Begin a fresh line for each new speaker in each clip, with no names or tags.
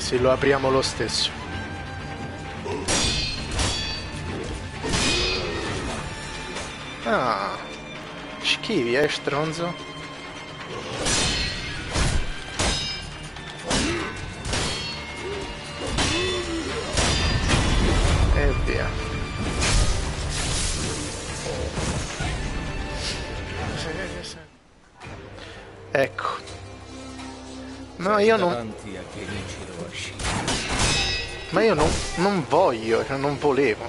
sì, lo apriamo lo stesso. Ah, schivi, stronzo. E via. Ecco. No, io non... Ma io non voglio, cioè non volevo.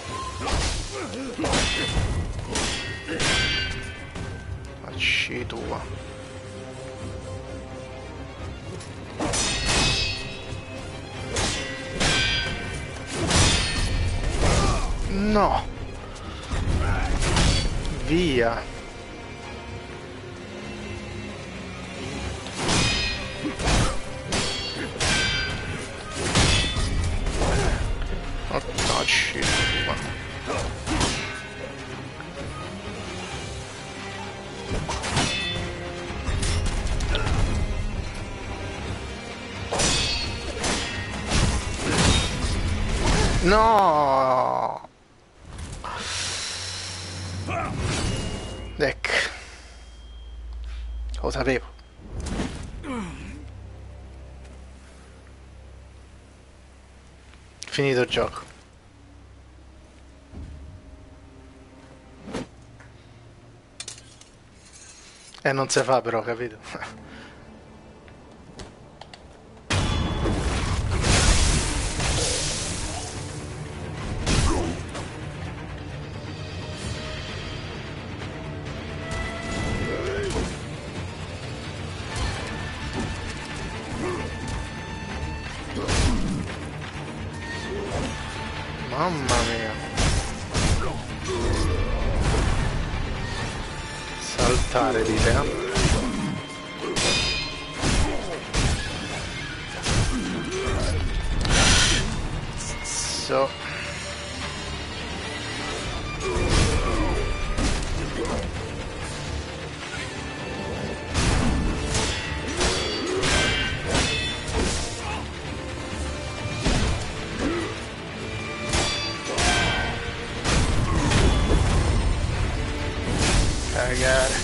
Facci tua. No. Via. Facci tua. No! Ecco. Lo sapevo. Finito il gioco. Non si fa però, capito? Mamma mia. Saltare di te. So. Cagare.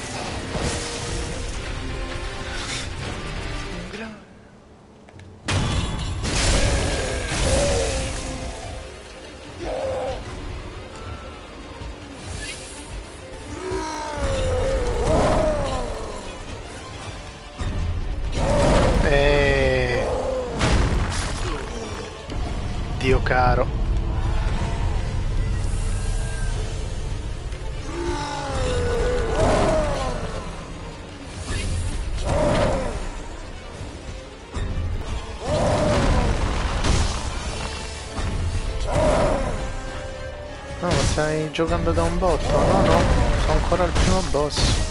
Dio caro. No, stai giocando da un botto? No, no, sono ancora al primo boss.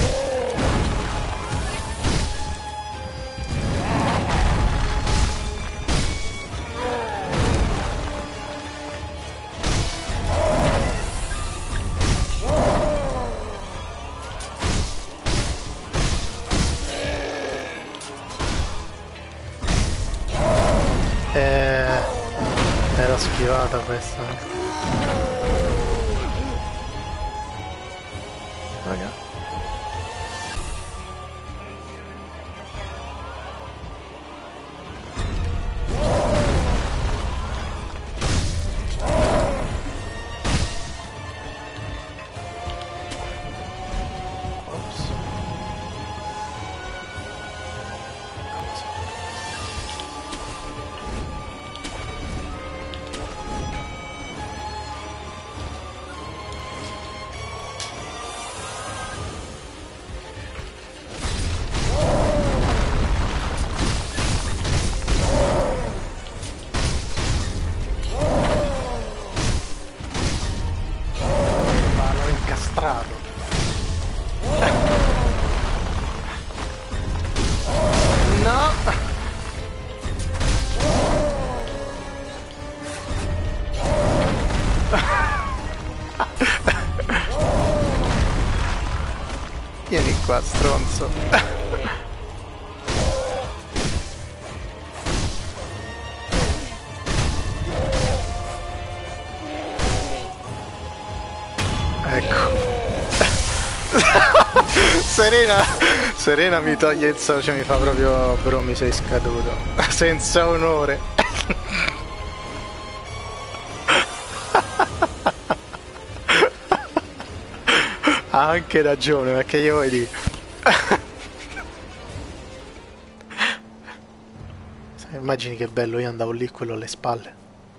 Era schivata questa. Raga. No! Vieni qua, stronzo. Serena, Serena mi toglie il socio, mi fa proprio, bro, mi sei scaduto. Senza onore. Ha anche ragione, perché io vedi. Immagini che bello, io andavo lì quello alle spalle.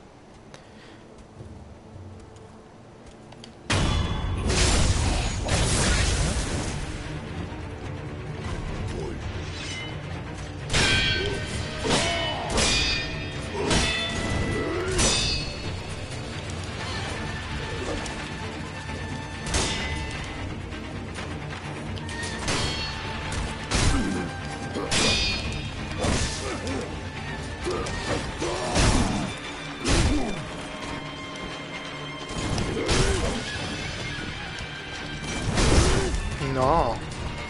No.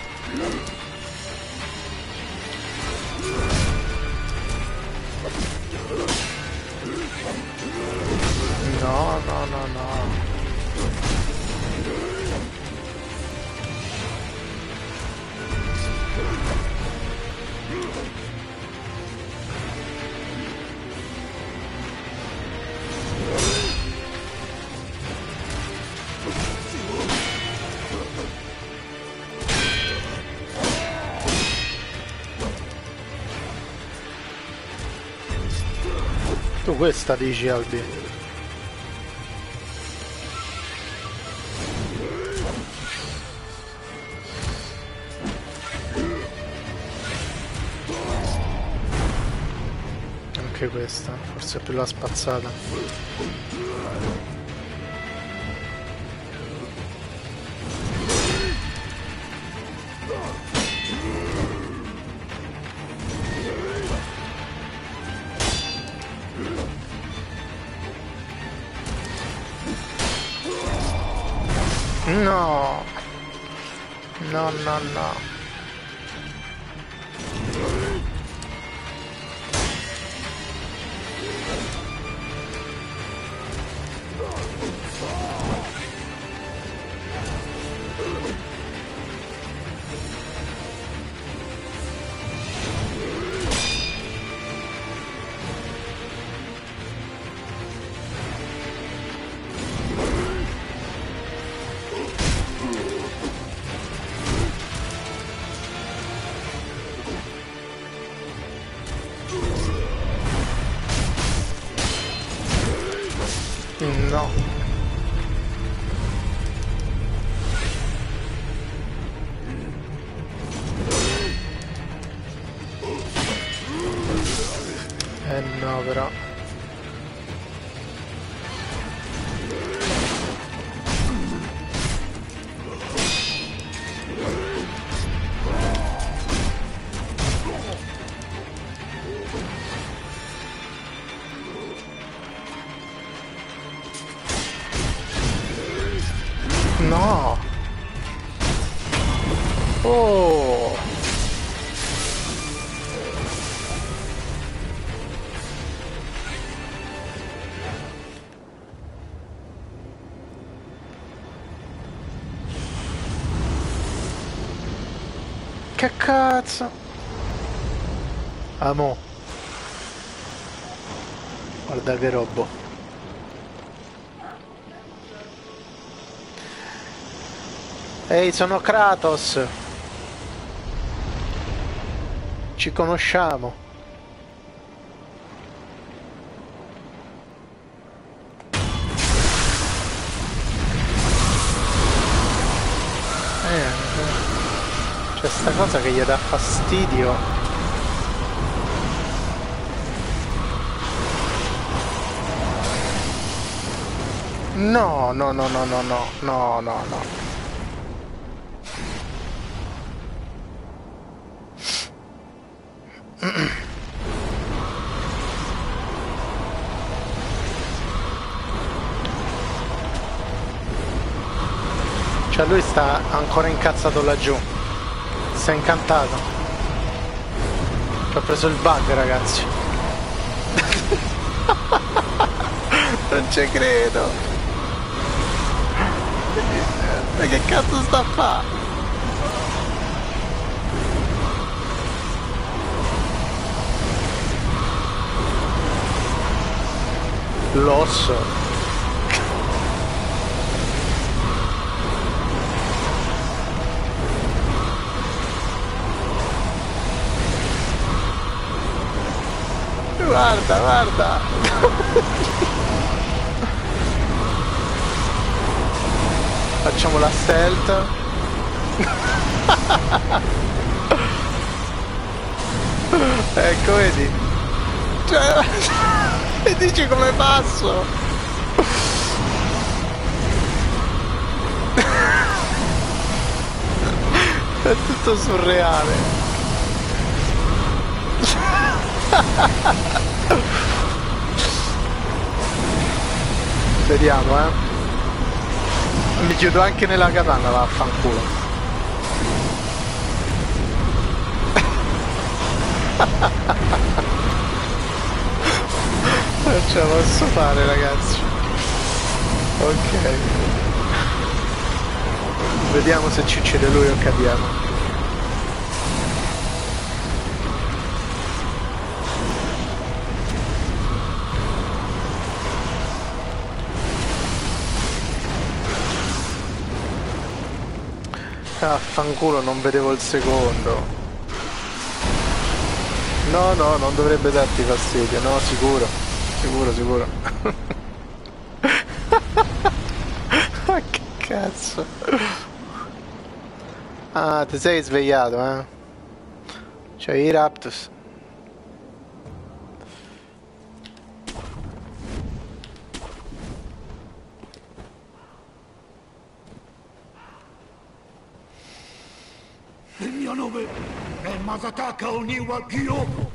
No, no, no, no. Tu questa dici, Albi? Anche questa, forse più la spazzata. No! No, no, no. No. No, però. No! Oh! Che cazzo? Amo. Guarda che robo. Ehi, sono Kratos. Ci conosciamo. C'è sta cosa che gli dà fastidio. No, no, no, no, no, no, no, no, no. Cioè lui sta ancora incazzato laggiù. Si è incantato. Ci ho preso il bug, ragazzi. Non ci credo. Ma che cazzo sta a fare? L'osso. Guarda, guarda. Facciamo la stealth. Ecco, vedi? Cioè, e dici come passo? È tutto surreale. Vediamo, mi chiudo anche nella katana, vaffanculo. Non ce la posso fare, ragazzi. Ok, vediamo se ci uccide lui o cadiamo. Affanculo, non vedevo il secondo. No, no, non dovrebbe darti fastidio, no, sicuro. Sicuro, sicuro. Ma che cazzo. Ah, ti sei svegliato, eh? C'è i Raptus.
Il mio nome è Masataka Oniwa Kyoko.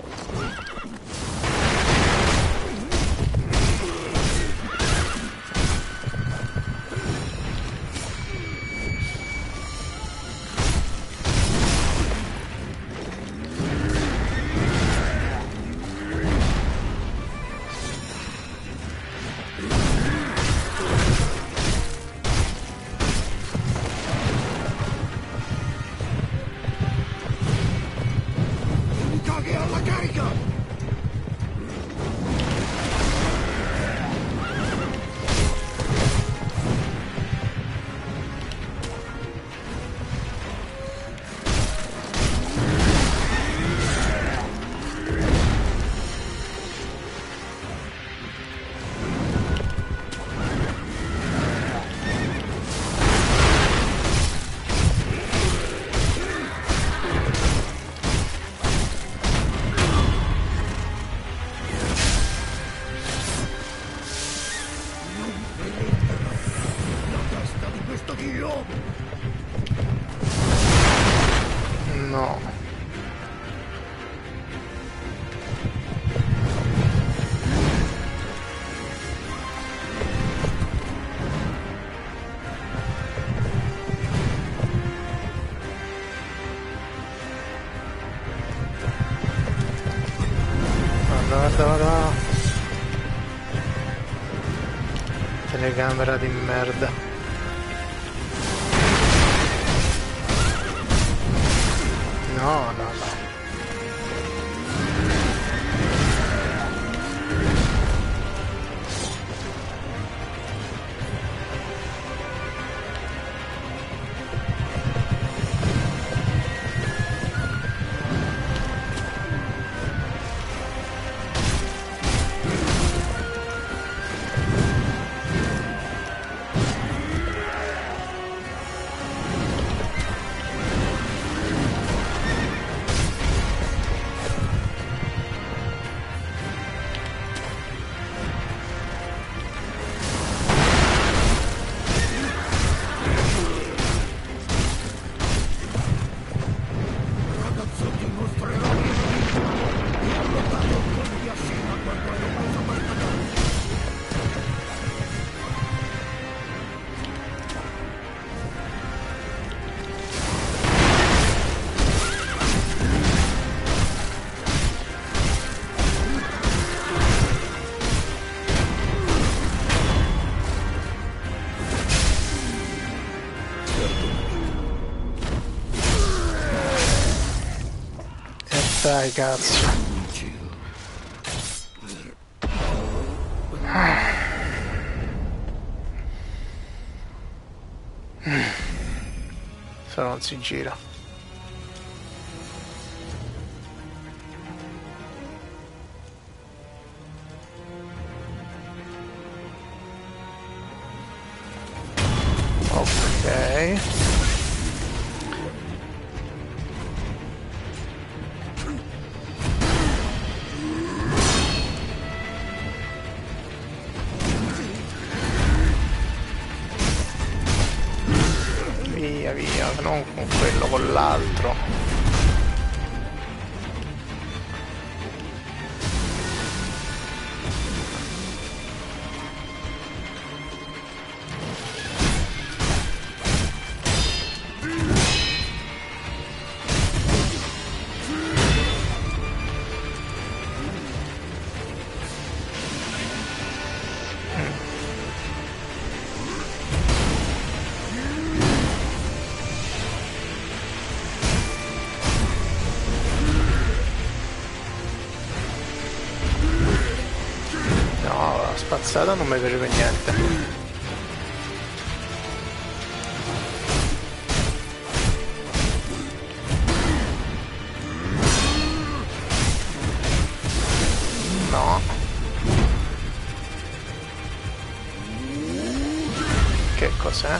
Alla carica!
No. Guarda, guarda. Telecamera di merda. No, no, no. Dai, cazzo. se non si gira. Ok. Via, via, non con quello, con l'altro. Spazzata non mi piace per niente. No. Che cos'è?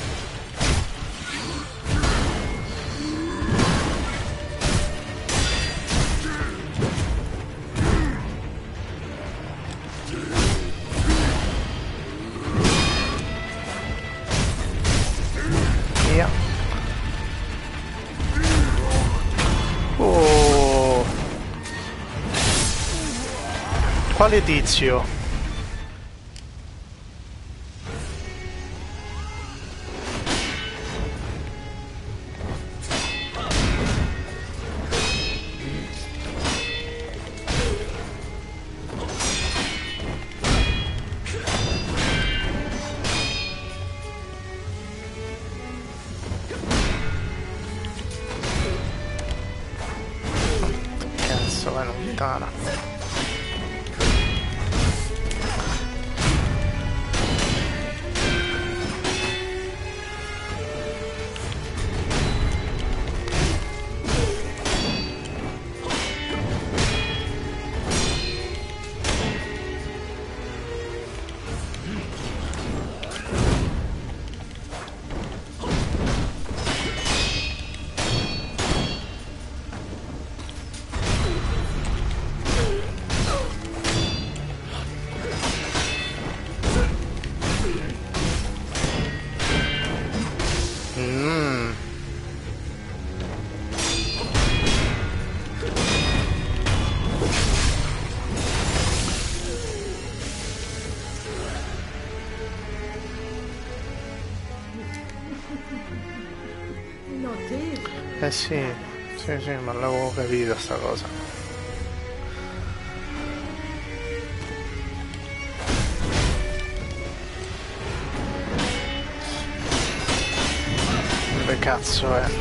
Oh, quale tizio? Vai lontana. Sì, ma l'avevo capito sta cosa. Dove cazzo è?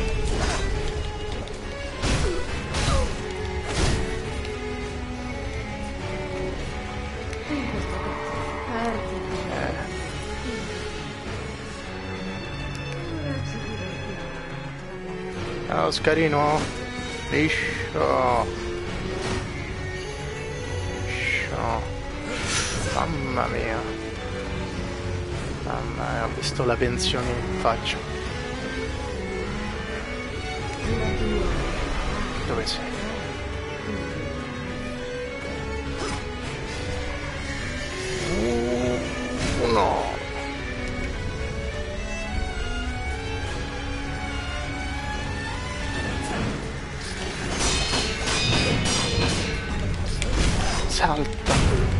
Ciao Oscarino, liscio, liscio, mamma mia, ho visto la pensione in faccia. Dove sei? No. Salta.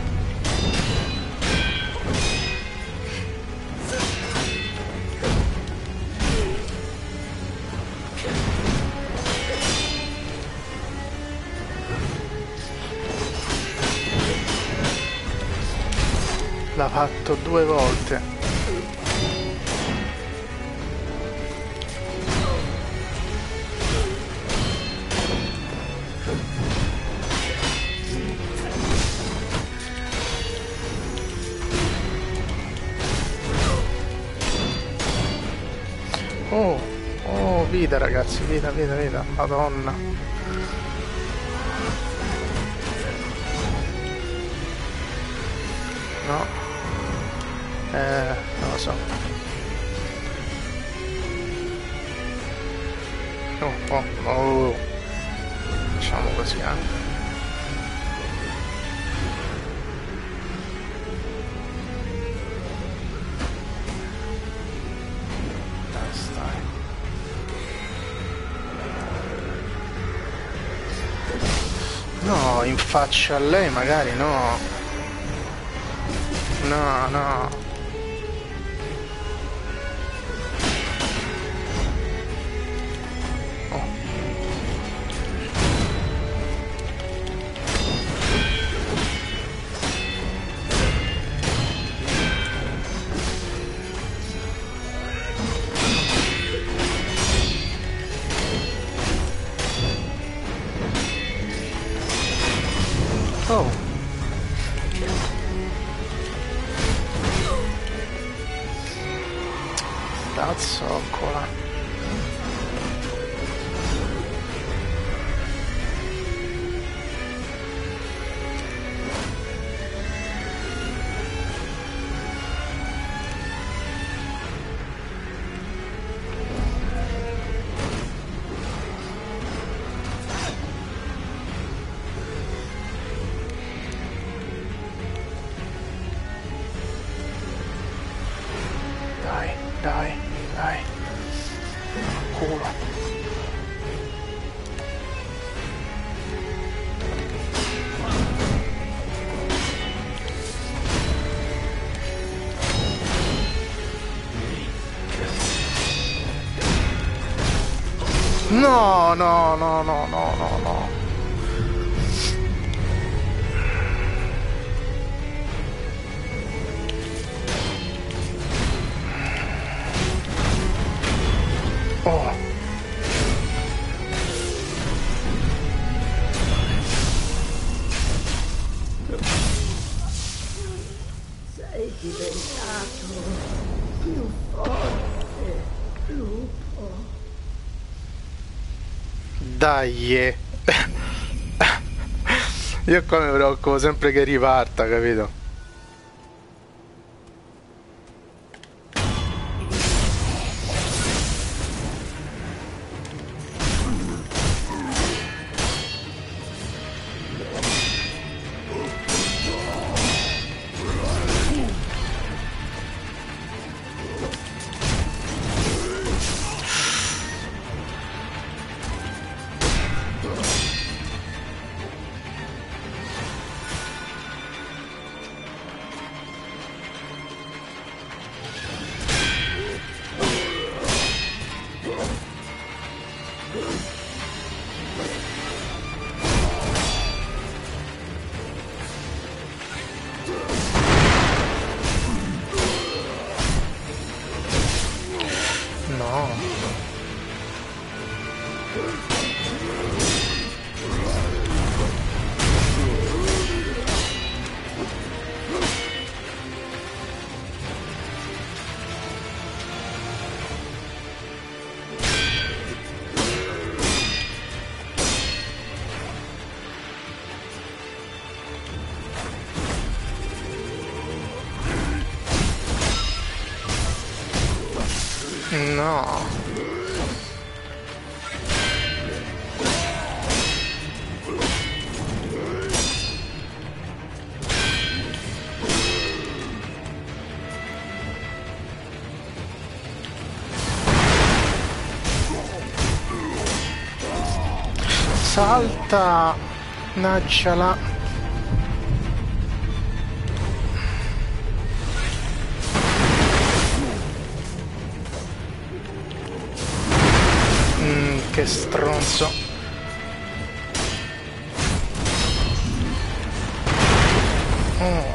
L'ha fatto 2 volte. Oh, vita, ragazzi, vita, vita, vita, madonna. No. Non lo so. Oh. Facciamo così, No, in faccia a lei magari no. No, no. Oh. Oh. Cazzocola. Dai. Culo. No. Oh.
Sei diventato più forte, lupo.
Dai. Io qua mi preoccupo sempre che riparta, capito? No. No. Salta, nacciala. Che stronzo. Oh.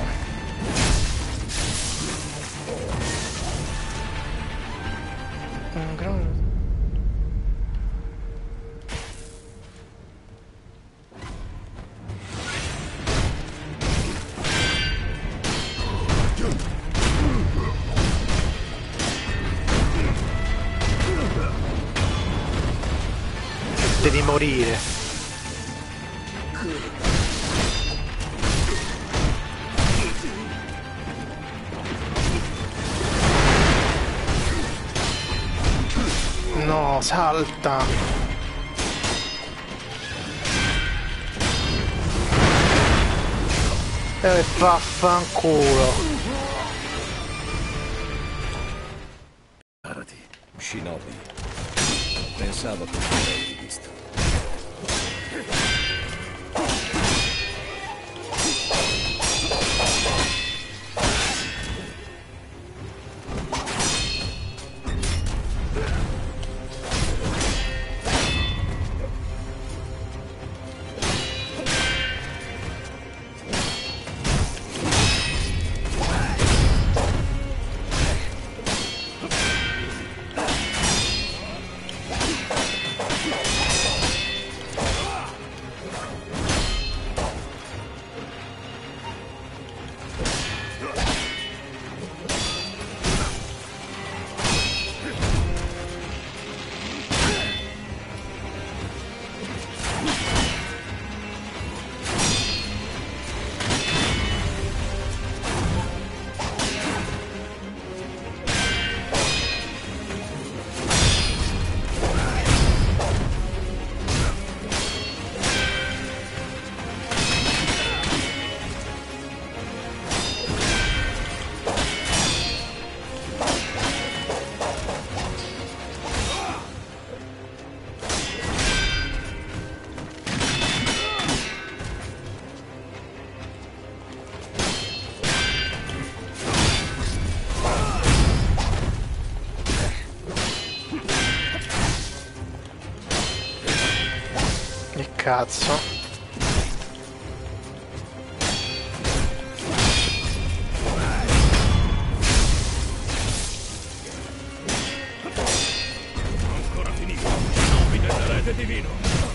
permette di morire. No, salta. Vaffanculo.
Parati, Shinobi. Pensavo che non l'avevi visto.
Cazzo.
Ancora finito. Shinobi del rete divino.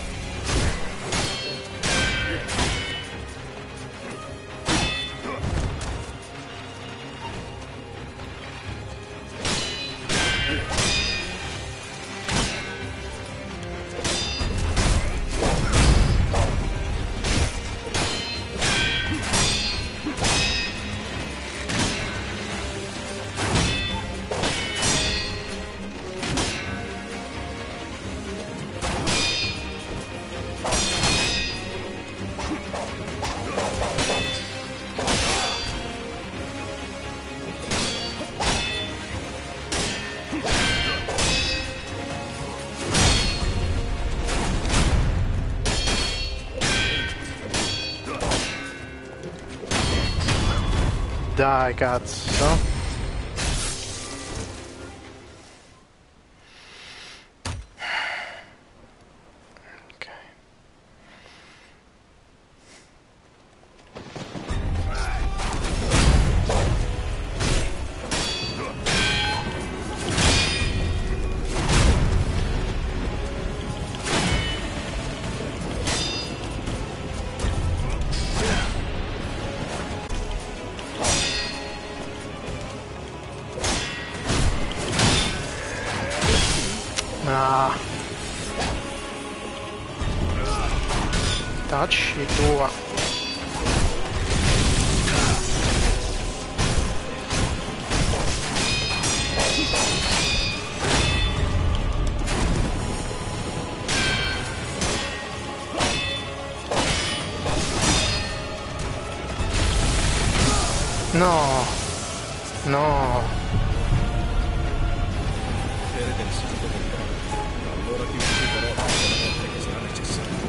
Dai, cazzo. Ok. Ah. Tacci tua. No. No.
Potere del sangue del Dio. Allora ti ucciderò tutte le volte che sarà necessario.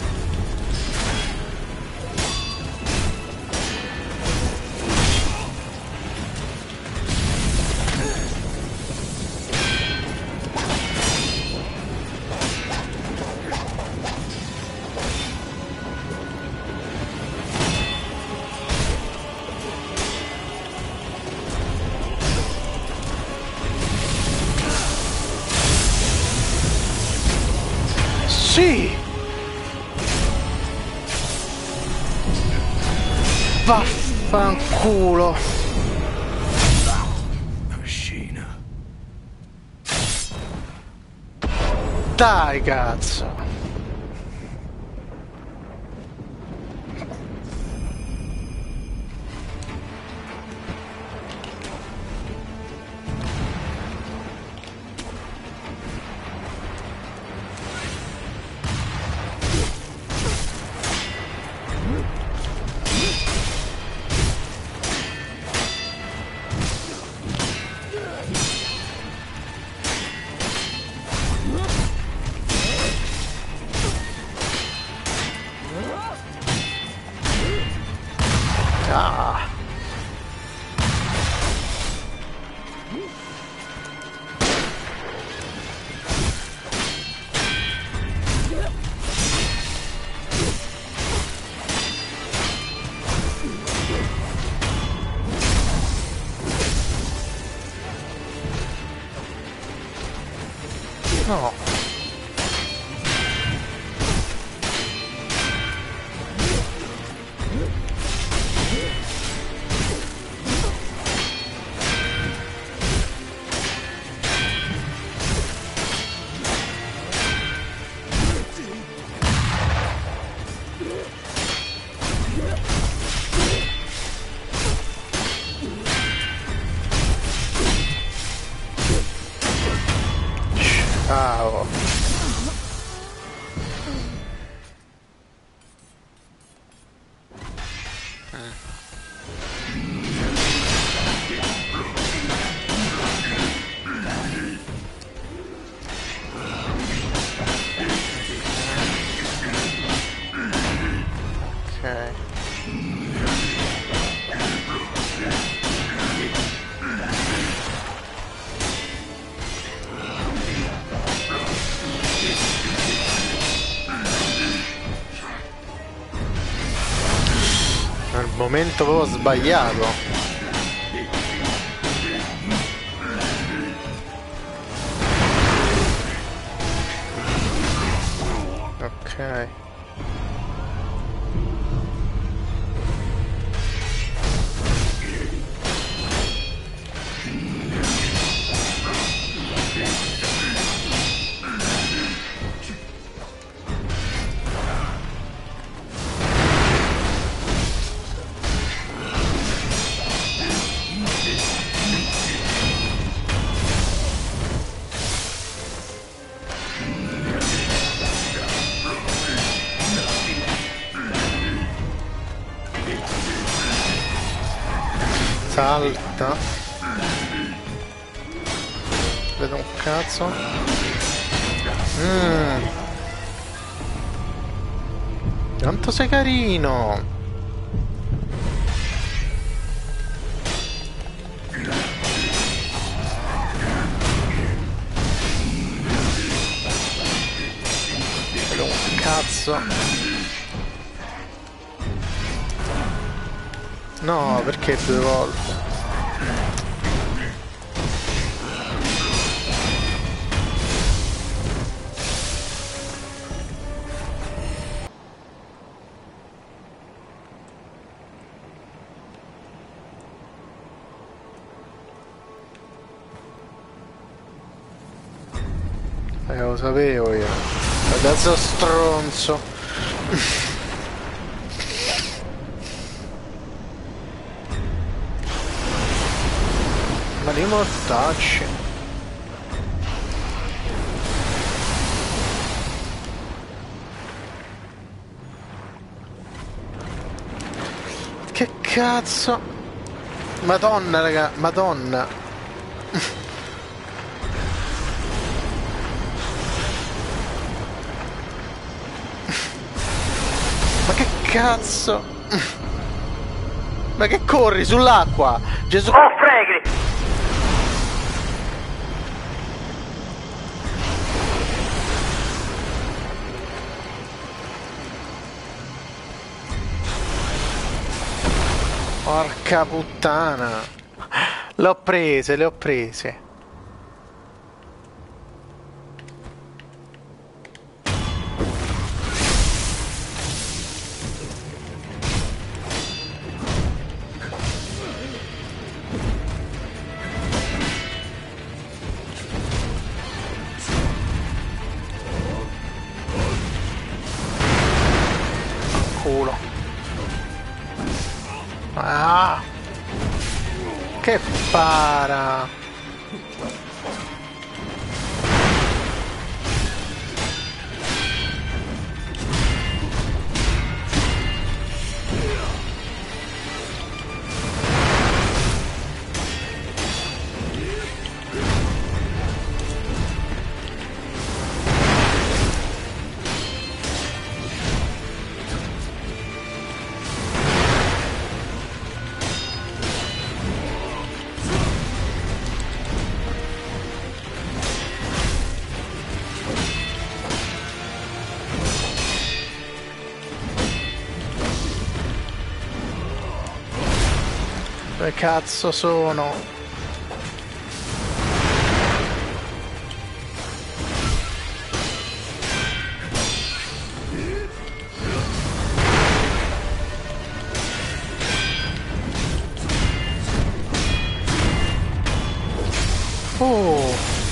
Sì! Vaffanculo!
Scina.
Dai, cazzo! Al momento proprio sbagliato. Ok. Salta. Vedo un cazzo. Quanto sei carino. Vedo un cazzo. No, perché 2 volte? Lo sapevo io. Adesso stronzo. Ma di mortacci. Che cazzo? Madonna raga, madonna. Ma che cazzo? Ma che corri sull'acqua? Gesù.
Oh, freghi!
Porca puttana. Le ho prese, le ho prese. Culo. Ah! Che para! Dove cazzo sono? Oh!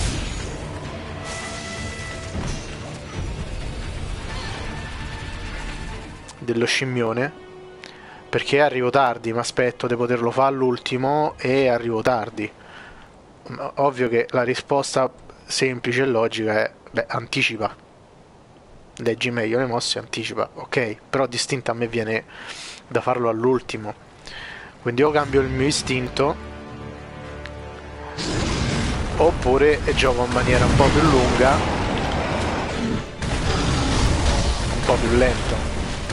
Dello scimmione? Perché arrivo tardi, mi aspetto di poterlo fare all'ultimo e arrivo tardi. Ovvio che la risposta semplice e logica è, beh, anticipa. Leggi meglio le mosse, anticipa, ok, però distinta a me viene da farlo all'ultimo. Quindi o cambio il mio istinto oppure gioco in maniera un po' più lunga, un po' più lento.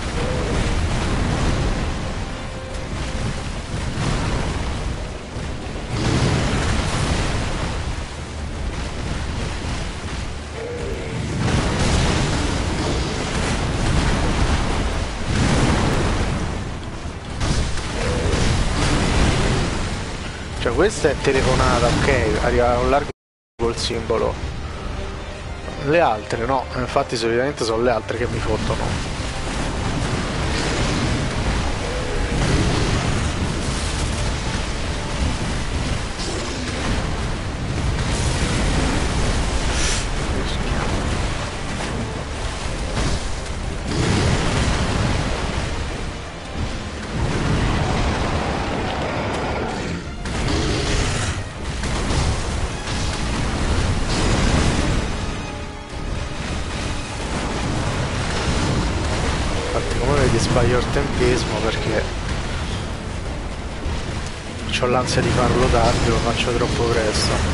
Cioè questa è telefonata, ok, arriva a un largo col simbolo. Le altre no, infatti solitamente sono le altre che mi fottono. Sbaglio il tempismo perché ho l'ansia di farlo tardi, lo faccio troppo presto.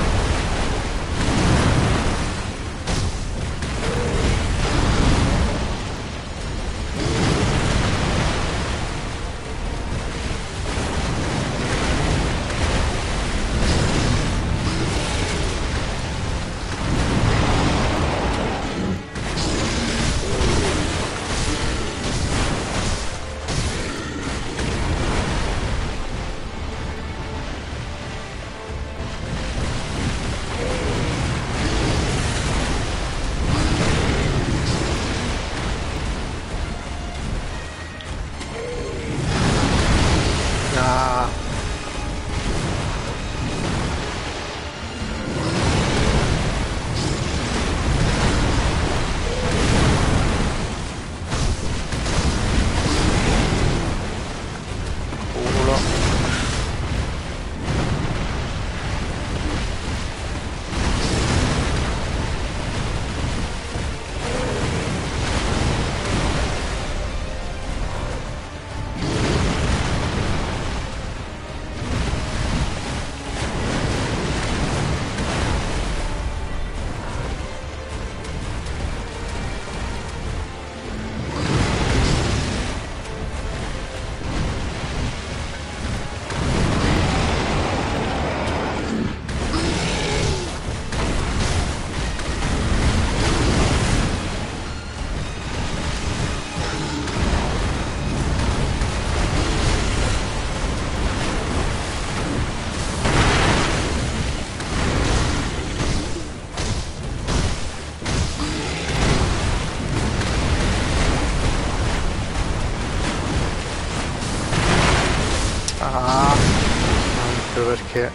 Perché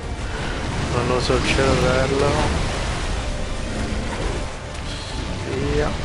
non uso il cervello. Via.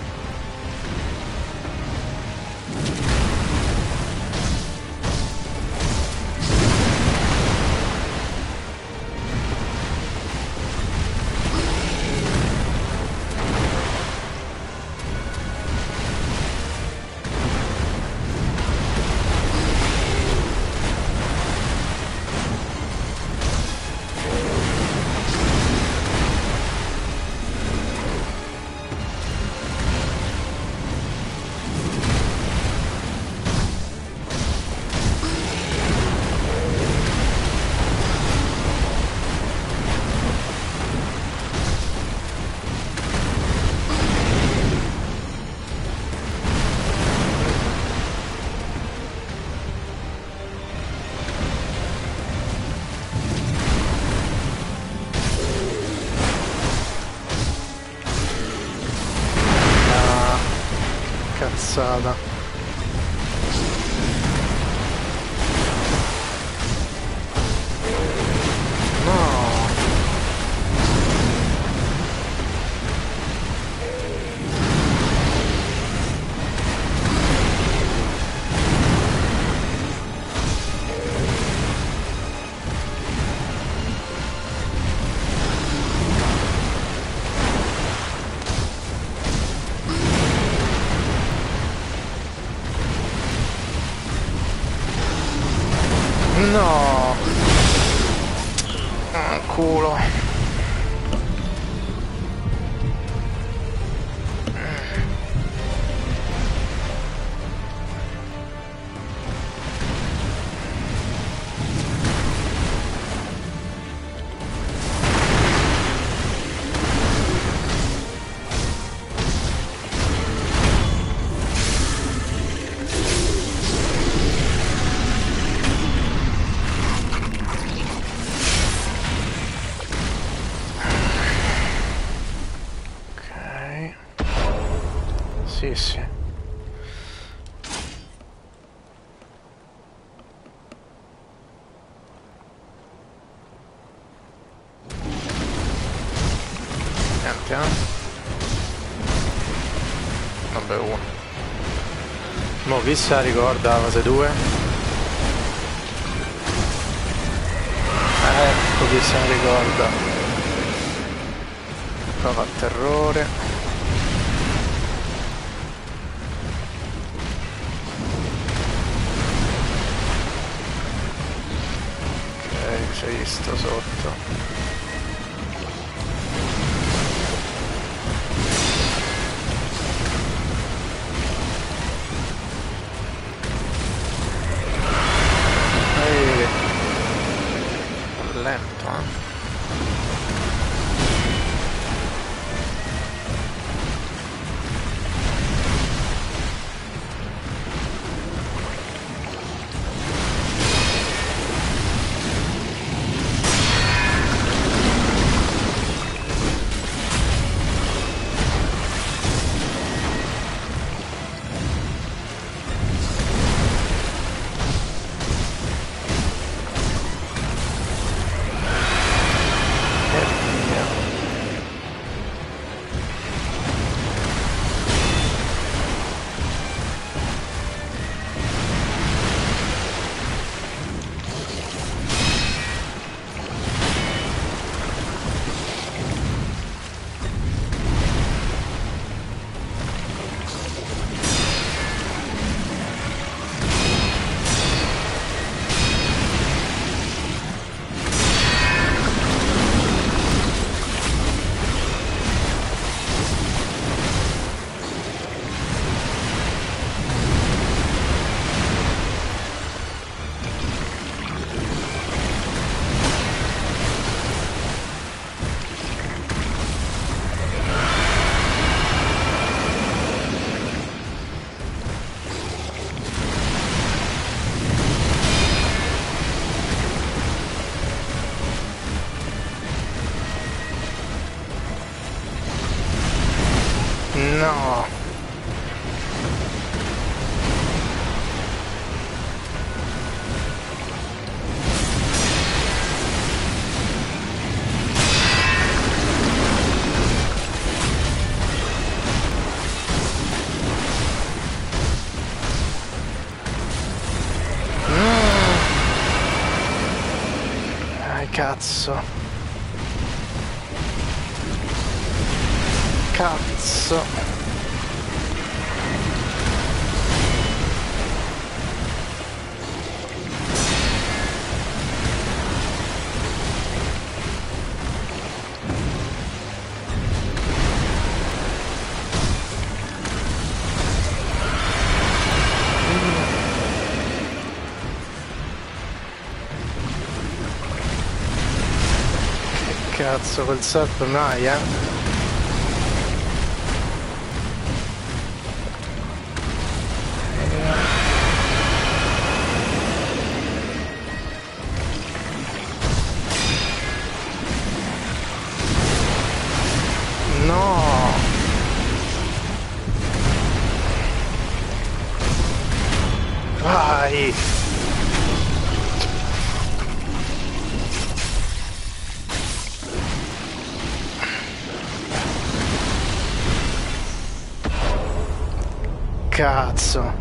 Cazzata. No. Sì, sì. Niente, eh? Vabbè, uno. Mo' chi se la ricorda la fase 2? Ecco chi se la ricorda. Qua fa terrore. Ok, c'è visto sotto. Lento, eh? No. Cazzo. Cazzo. Cazzo, quel serp mai, eh? No! Vai! Cazzo!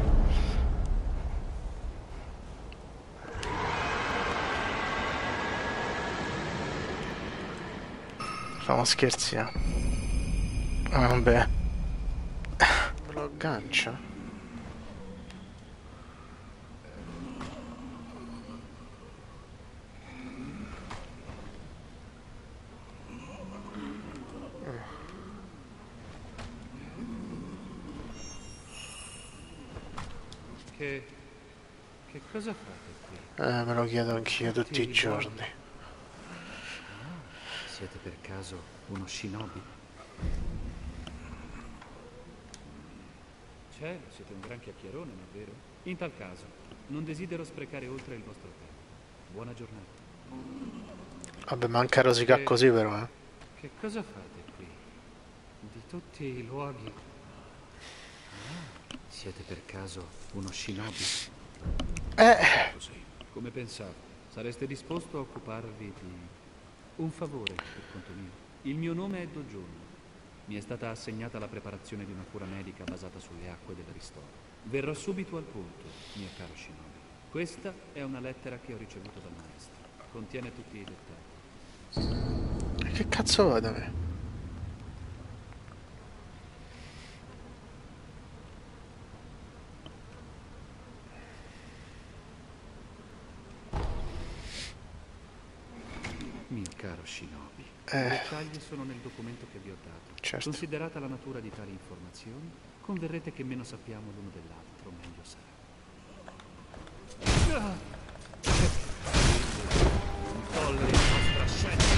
Facciamo scherzi, eh? Vabbè. Me lo aggancia?
Che cosa fate qui?
Me lo chiedo anch'io tutti i giorni.
Siete per caso uno shinobi? Cielo, siete un gran chiacchierone, non è vero? In tal caso, non desidero sprecare oltre il vostro tempo. Buona giornata.
Vabbè, manca rosica così però, eh.
Che cosa fate qui? Di tutti i luoghi... Siete per caso uno shinobi?
Così.
Come pensavo, sareste disposto a occuparvi di un favore per conto mio. Il mio nome è Dojun. Mi è stata assegnata la preparazione di una cura medica basata sulle acque del ristoro. Verrò subito al punto, mio caro shinobi. Questa è una lettera che ho ricevuto dal maestro. Contiene tutti i dettagli.
Che cazzo va da me?
Mio caro shinobi, i dettagli sono nel documento che vi ho dato.
Certo.
Considerata la natura di tali informazioni, converrete che meno sappiamo l'uno dell'altro, meglio sarà. Tolleri la nostra scelta.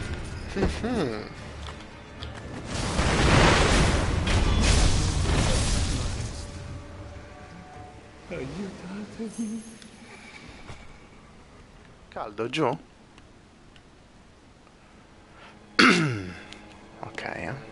Aiutatemi.
Caldo giù? Ok,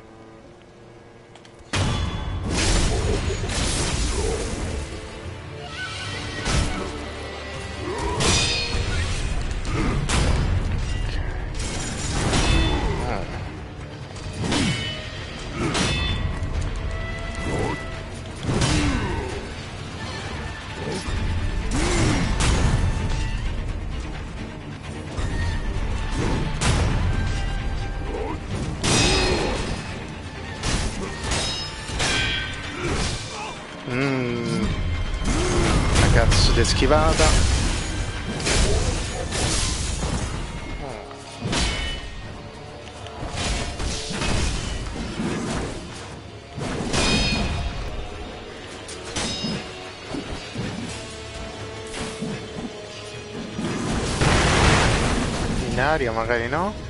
Cazzo di schivata. In aria magari no.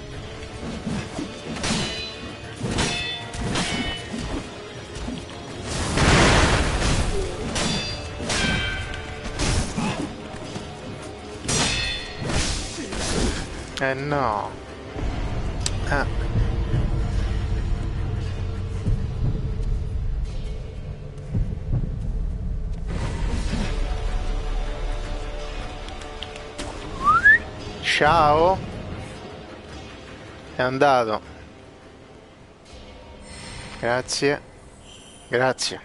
No. Ciao. È andato. Grazie. Grazie.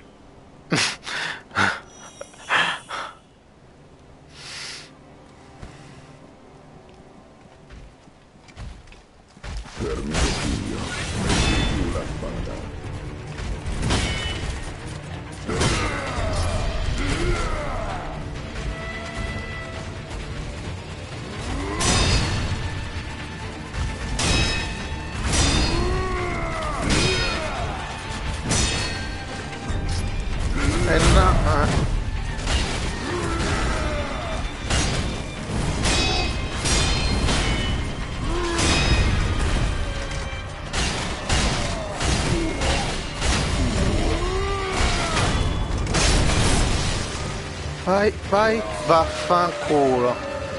Vai, vai, vaffanculo.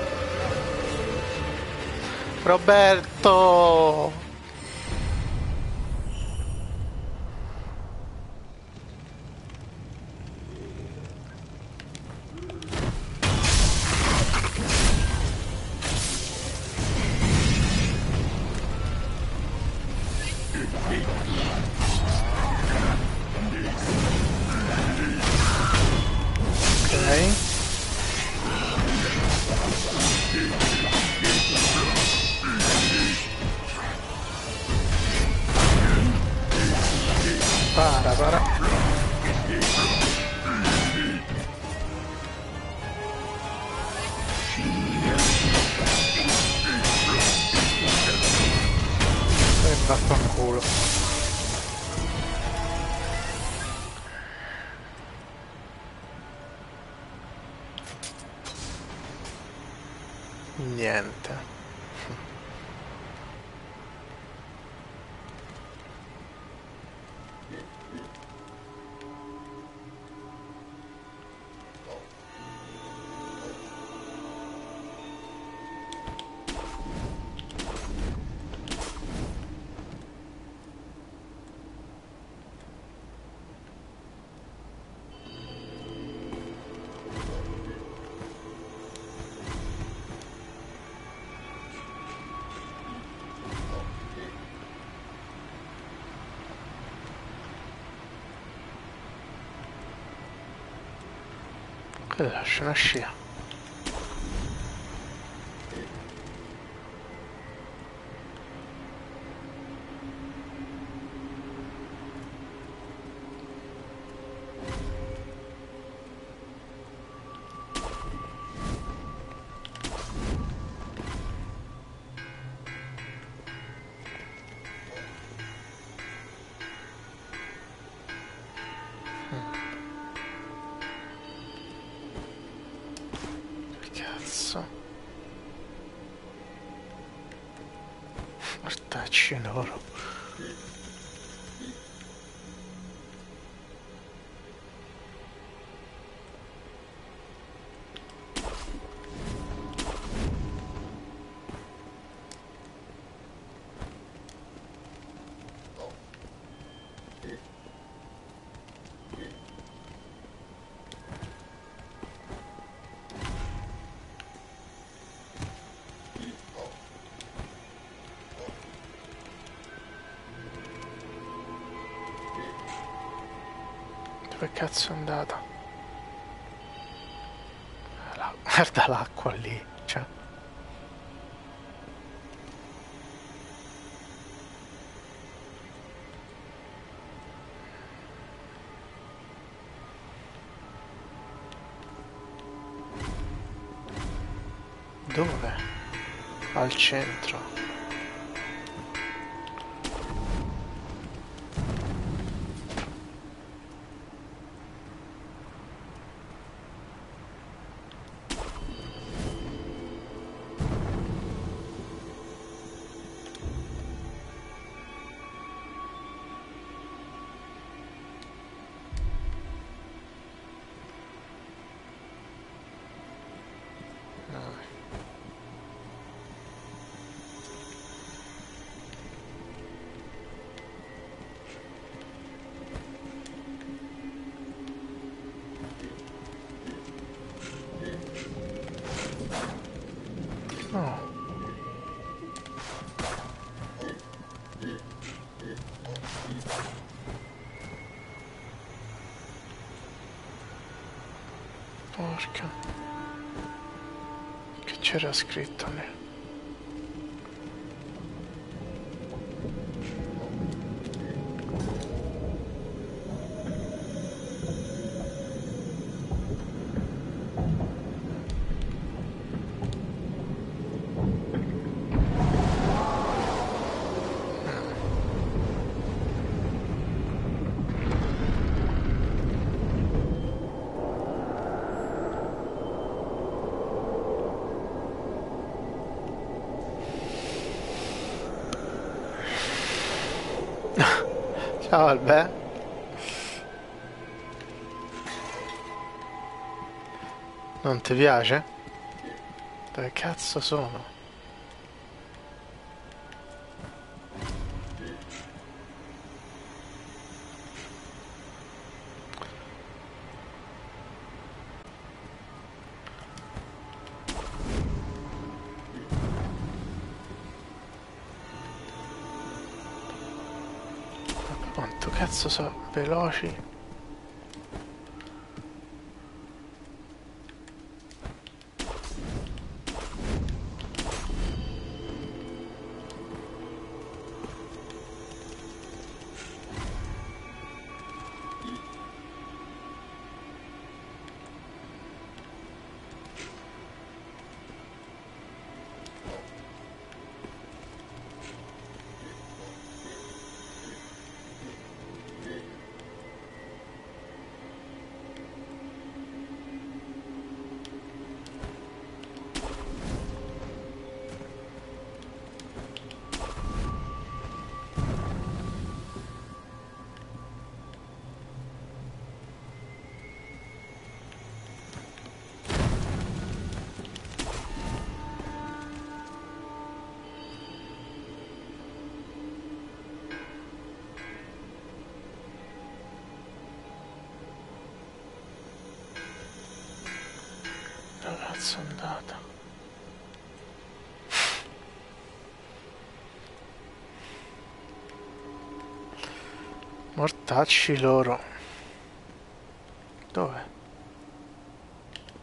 Roberto! Para. E vaffanculo. Niente. E lascia una scia. Cazzo. Mortacci loro. Dove cazzo è andata? Guarda l'acqua lì, cioè. Dove? Al centro. No. Porca. Che c'era scritto lì? Ciao Albè. Non ti piace? Dove cazzo sono? Quanto cazzo sono veloci? Dove cazzo è andata? Mortacci loro. Dove?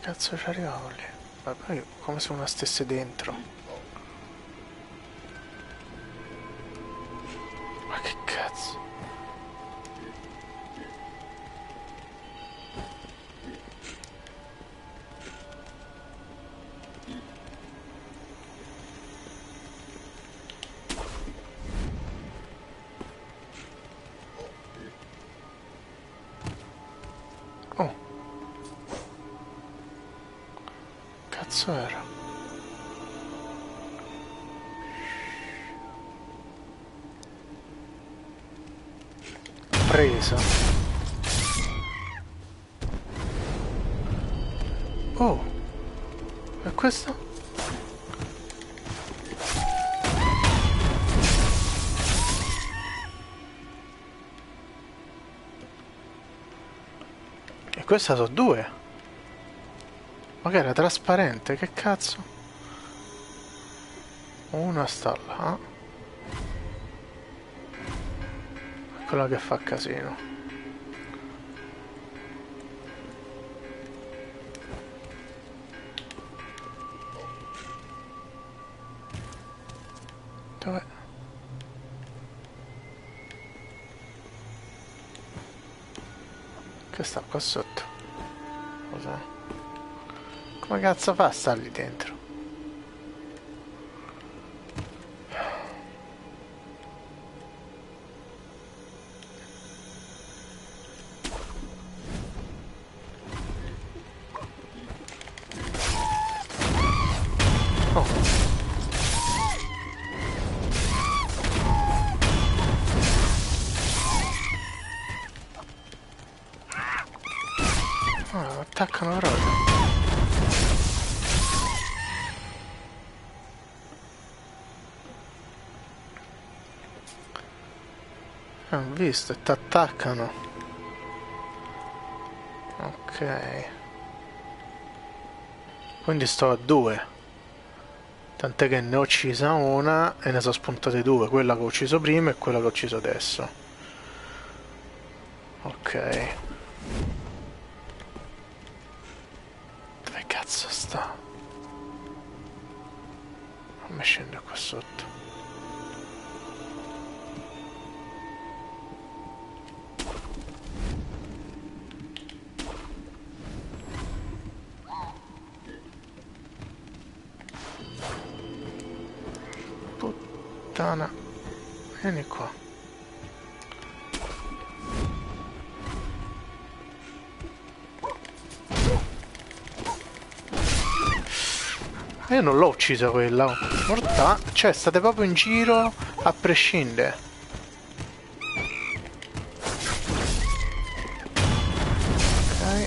Cazzo ci arrivavo lì? Ma poi come se una stesse dentro. Ma che cazzo? Oh. Cazzo era? Presa. Oh. E questo? E questa sono due. Ma che era trasparente? Che cazzo? Una sta là. Quella che fa casino. Dov'è? Che sta qua sotto? Cos'è? Come cazzo fa a stare lì dentro? Oh, attaccano proprio. Ho visto e ti attaccano. Ok. Quindi sto a due. Tant'è che ne ho uccisa una e ne sono spuntate due. Quella che ho ucciso prima e quella che ho ucciso adesso. Ok. Dove cazzo sta? Fammi scendere qua sotto. Puttana. Vieni qua. Io non l'ho uccisa quella. Morta. Cioè, state proprio in giro a prescindere. Ok.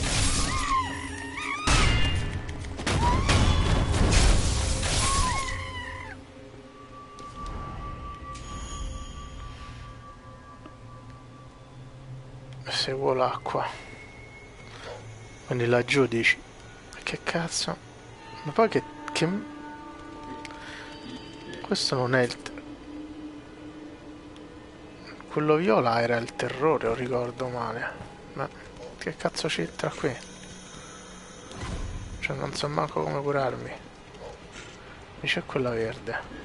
Seguo l'acqua. Quindi laggiù dici. Ma che cazzo? Ma poi che... Questo non è il... Quello viola era il terrore, o ricordo male. Ma che cazzo c'entra qui? Cioè non so manco come curarmi. E c'è quella verde.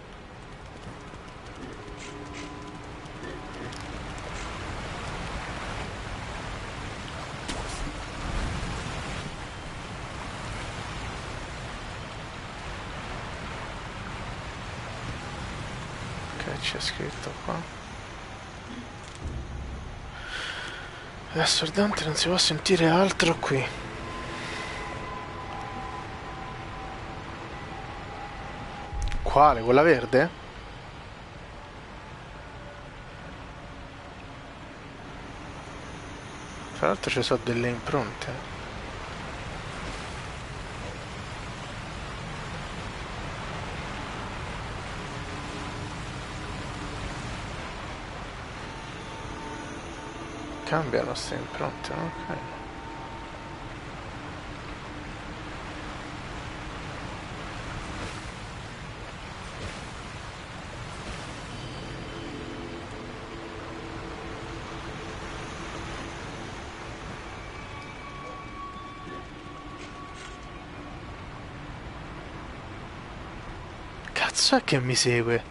Ok, c'è scritto qua. È assordante, non si può sentire altro qui. Quale? Quella verde? Tra l'altro ci sono delle impronte. Cambiano queste impronte, ok. cazzo è che mi segue?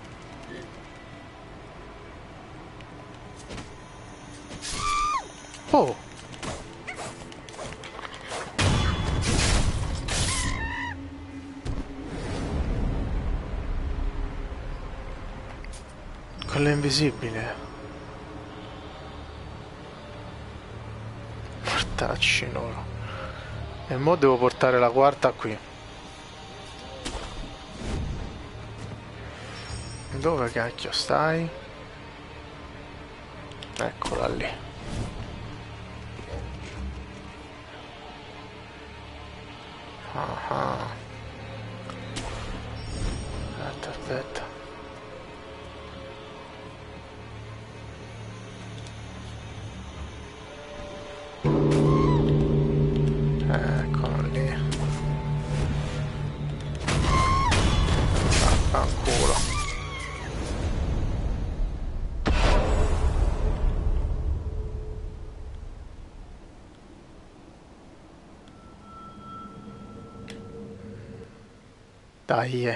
Oh! Quello è invisibile. Mortacci loro. E mo devo portare la quarta qui. Dove cacchio stai? Eccola lì. Ah. Aspetta. Eccola lì. Vaffanculo. Dai.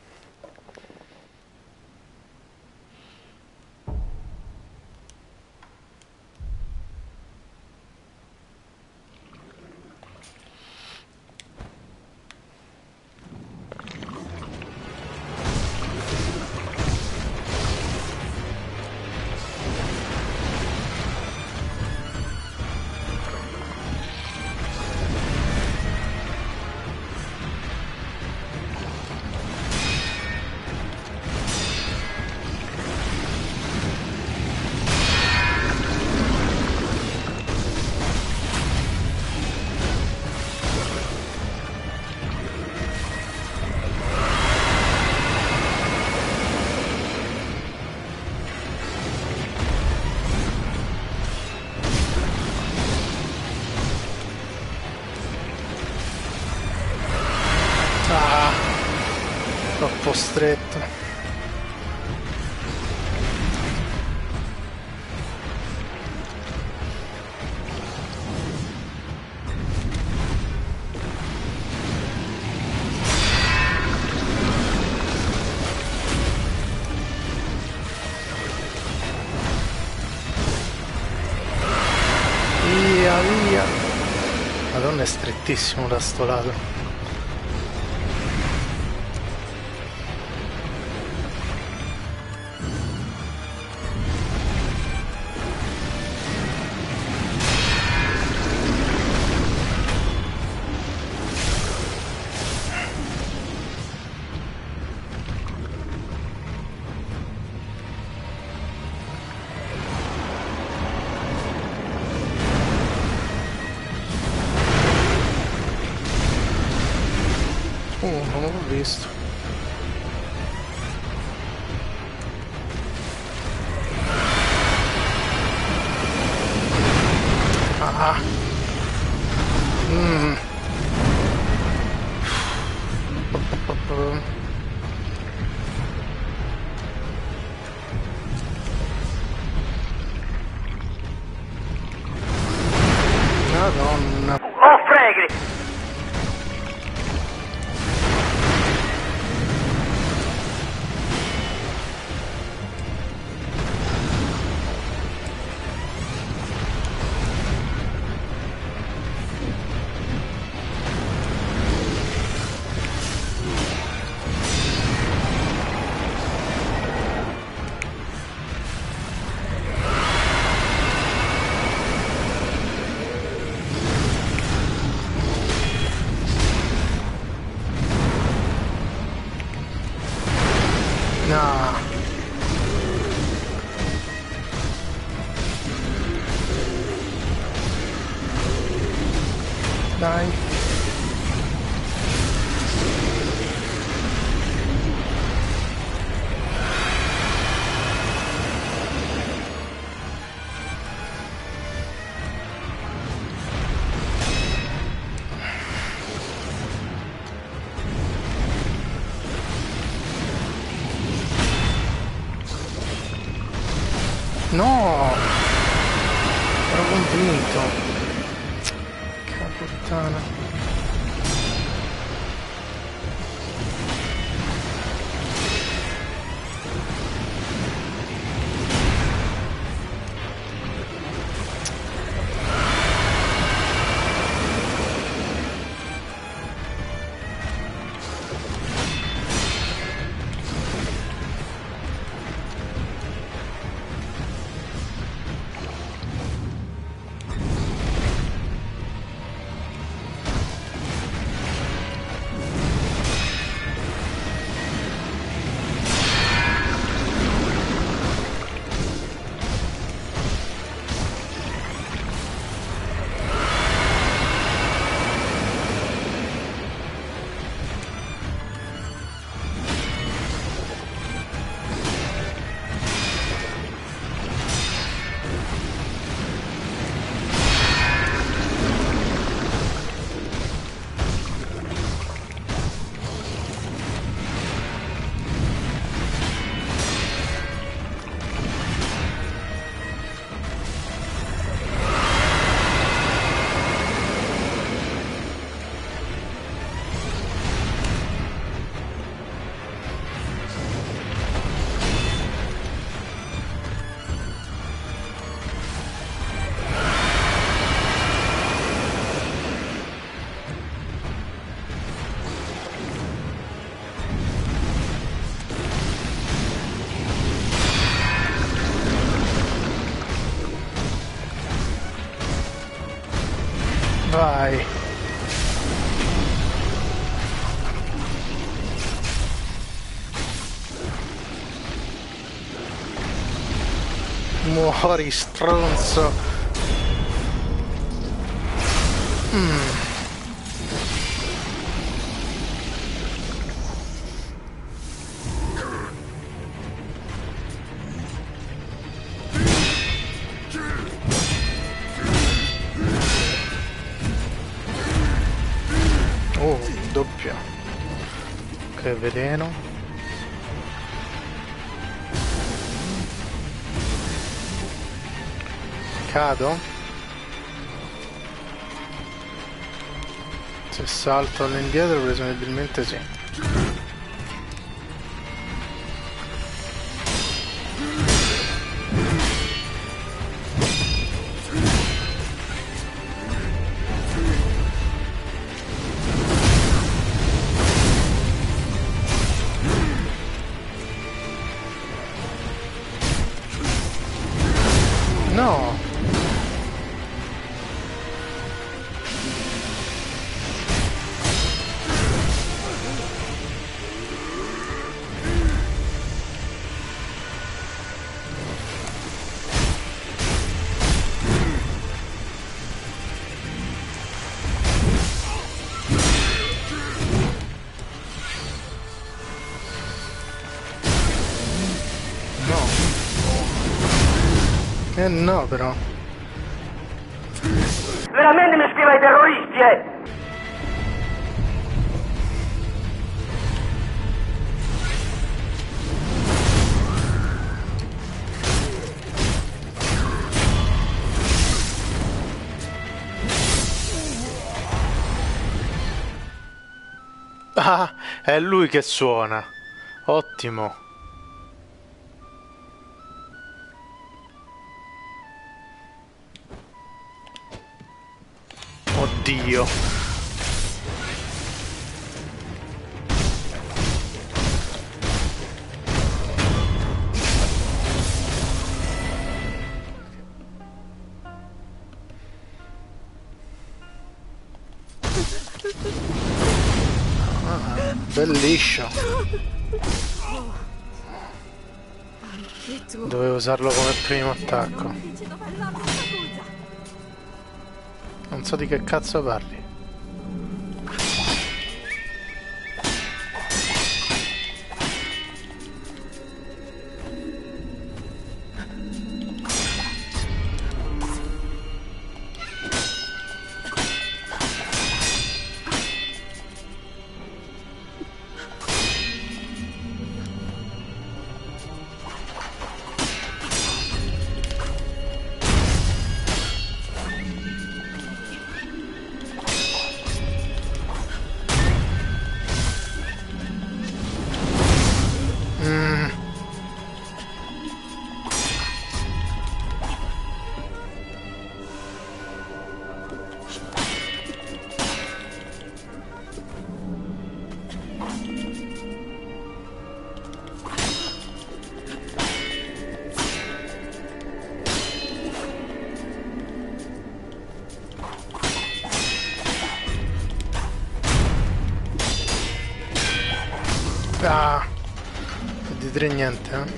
Troppo stretto. Via, via. Madonna, è strettissimo da sto lato. Non l'ho visto. Ah. Madonna.
Oh, freghi!
No. Dai. No! Ero convinto. Che puttana. Vai. Muori, stronzo. Oh, doppio. Ok, veleno. Cado? Se salto all'indietro presumibilmente sì. No! No però.
Veramente mi scrive ai terroristi,
Ah, è lui che suona. Ottimo. Oddio. Ah, bellissimo.
Anche tu.
Dovevo usarlo come primo attacco.
Non mi dici dov'è la scusa.
Non so di che cazzo parli. Ah, di tre niente, eh.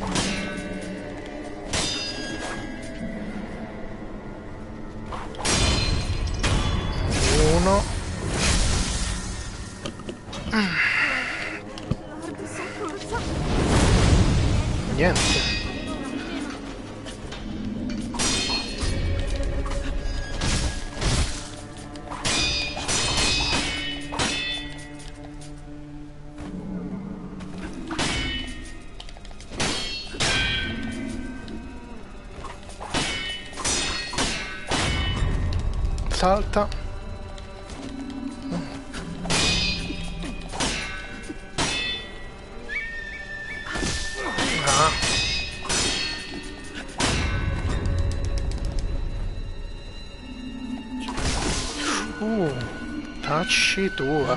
Uno.
Guarda, soccorso.
Niente. Salta. Ah. Tacci tua.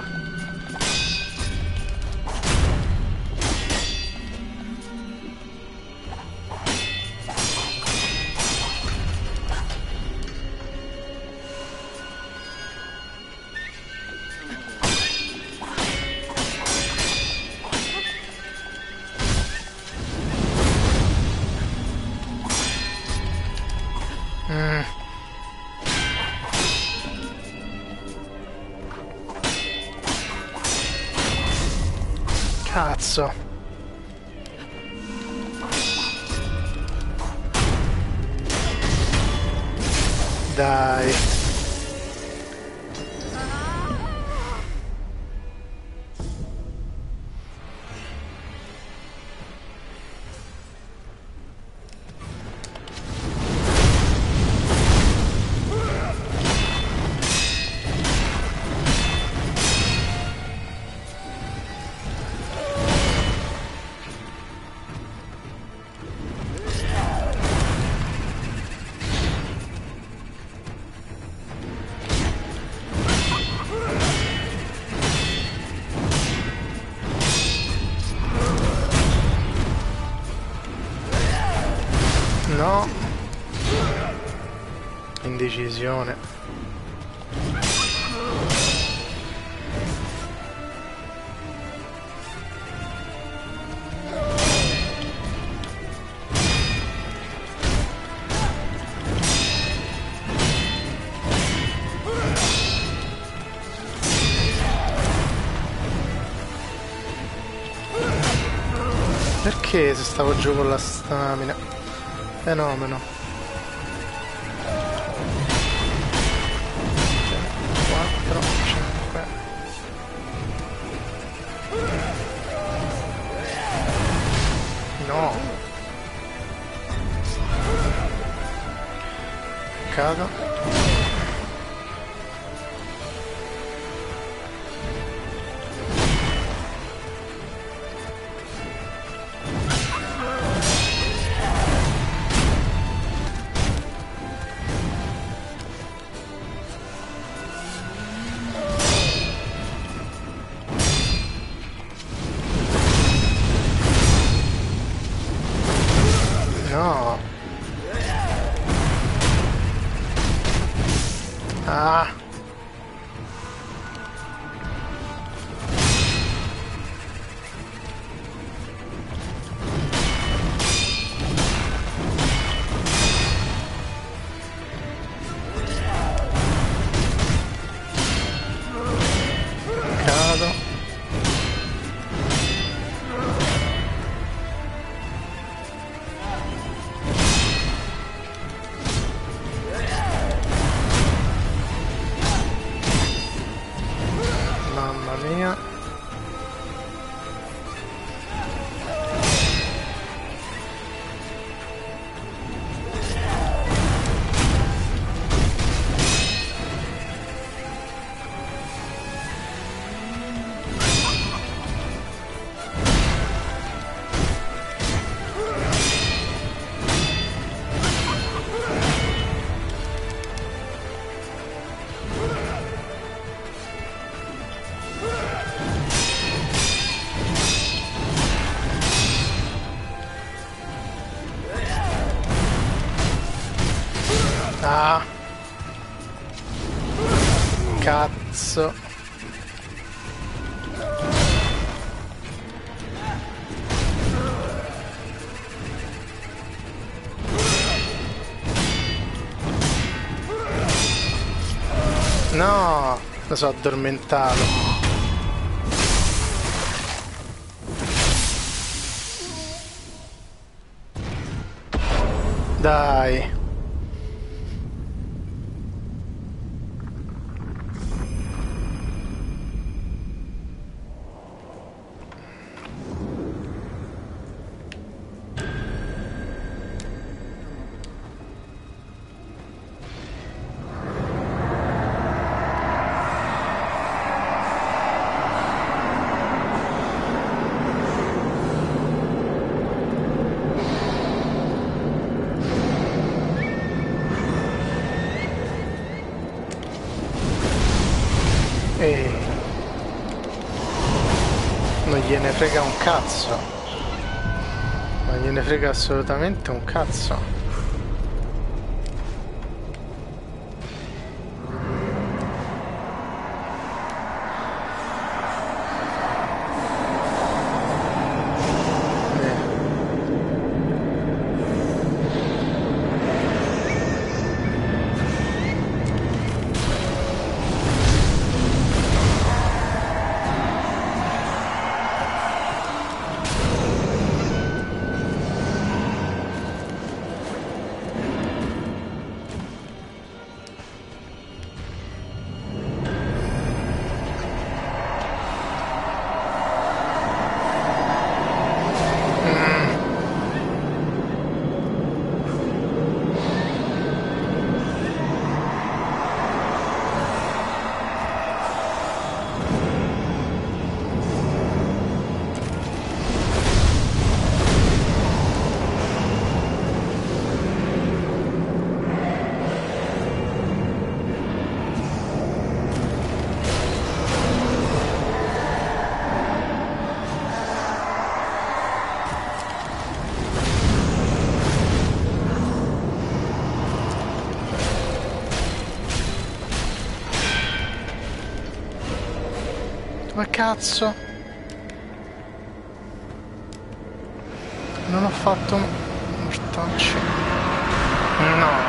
cazzo. Dai. No. Indecisione. Perché se stavo giù con la stamina? Fenomeno. 4, 5. No. Cado. No. Ah. Cado. Mamma mia. Ah. Cazzo. No, lo so addormentato. Dai. E non gliene frega un cazzo. Non gliene frega assolutamente un cazzo. Come cazzo? Non ho fatto mortacci. No.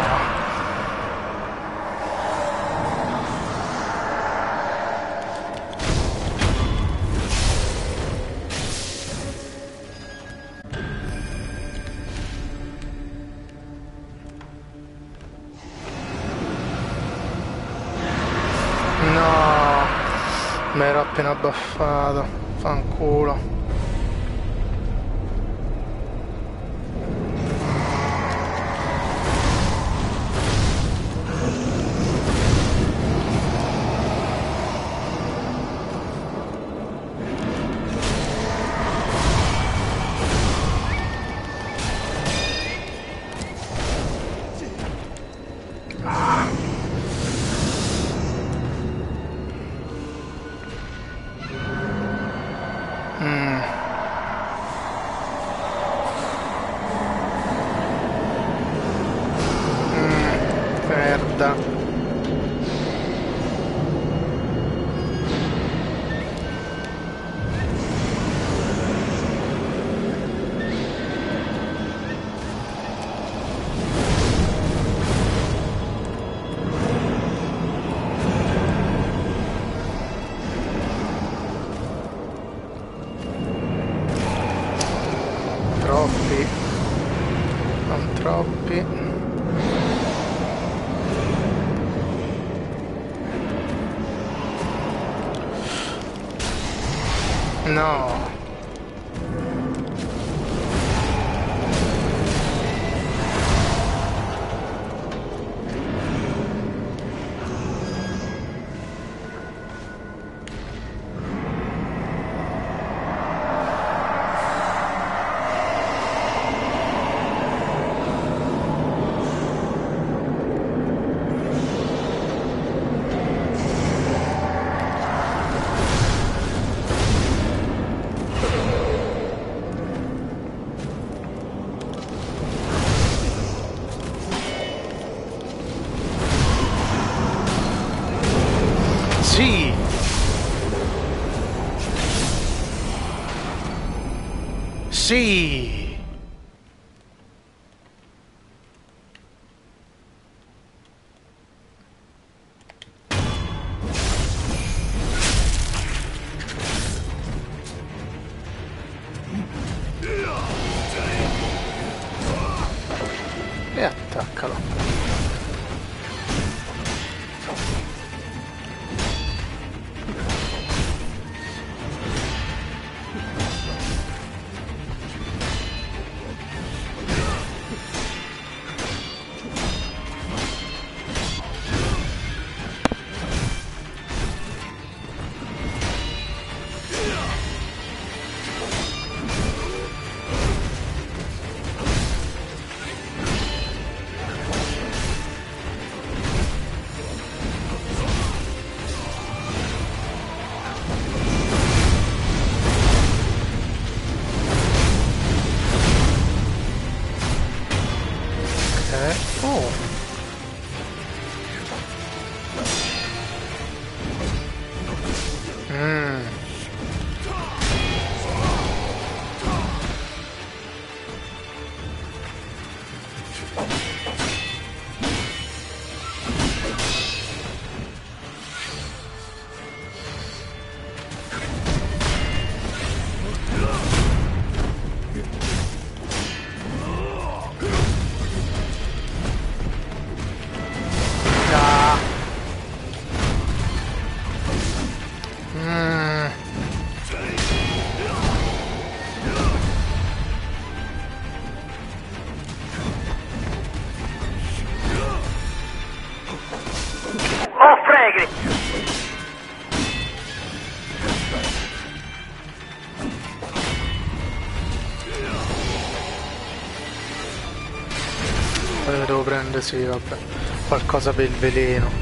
No. Mi ero appena abbaffato. Fanculo. Merda. Troppi. Non troppi. No. Sì. Sì. E attaccalo. Oh.
Oh, fregri!
Devo prendere, sì, vabbè, qualcosa per il veleno.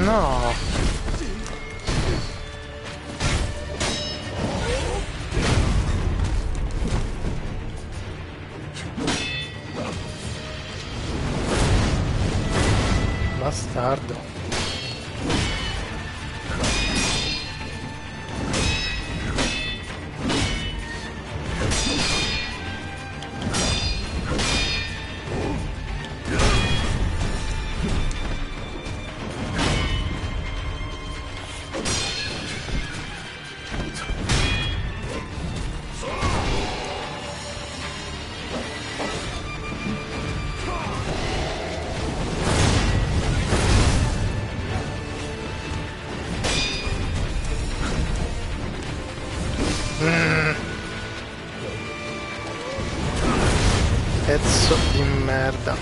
No. Bastardo. Pezzo di merda.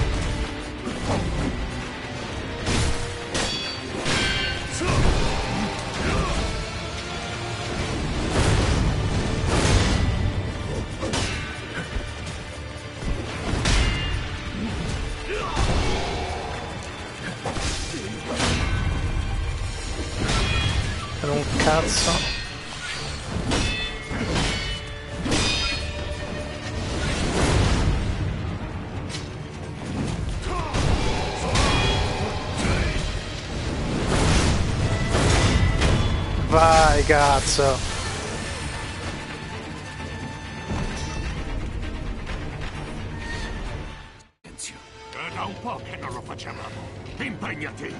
Per un cazzo. Vai, cazzo!
È da un po' che non lo facevamo. Impegnati!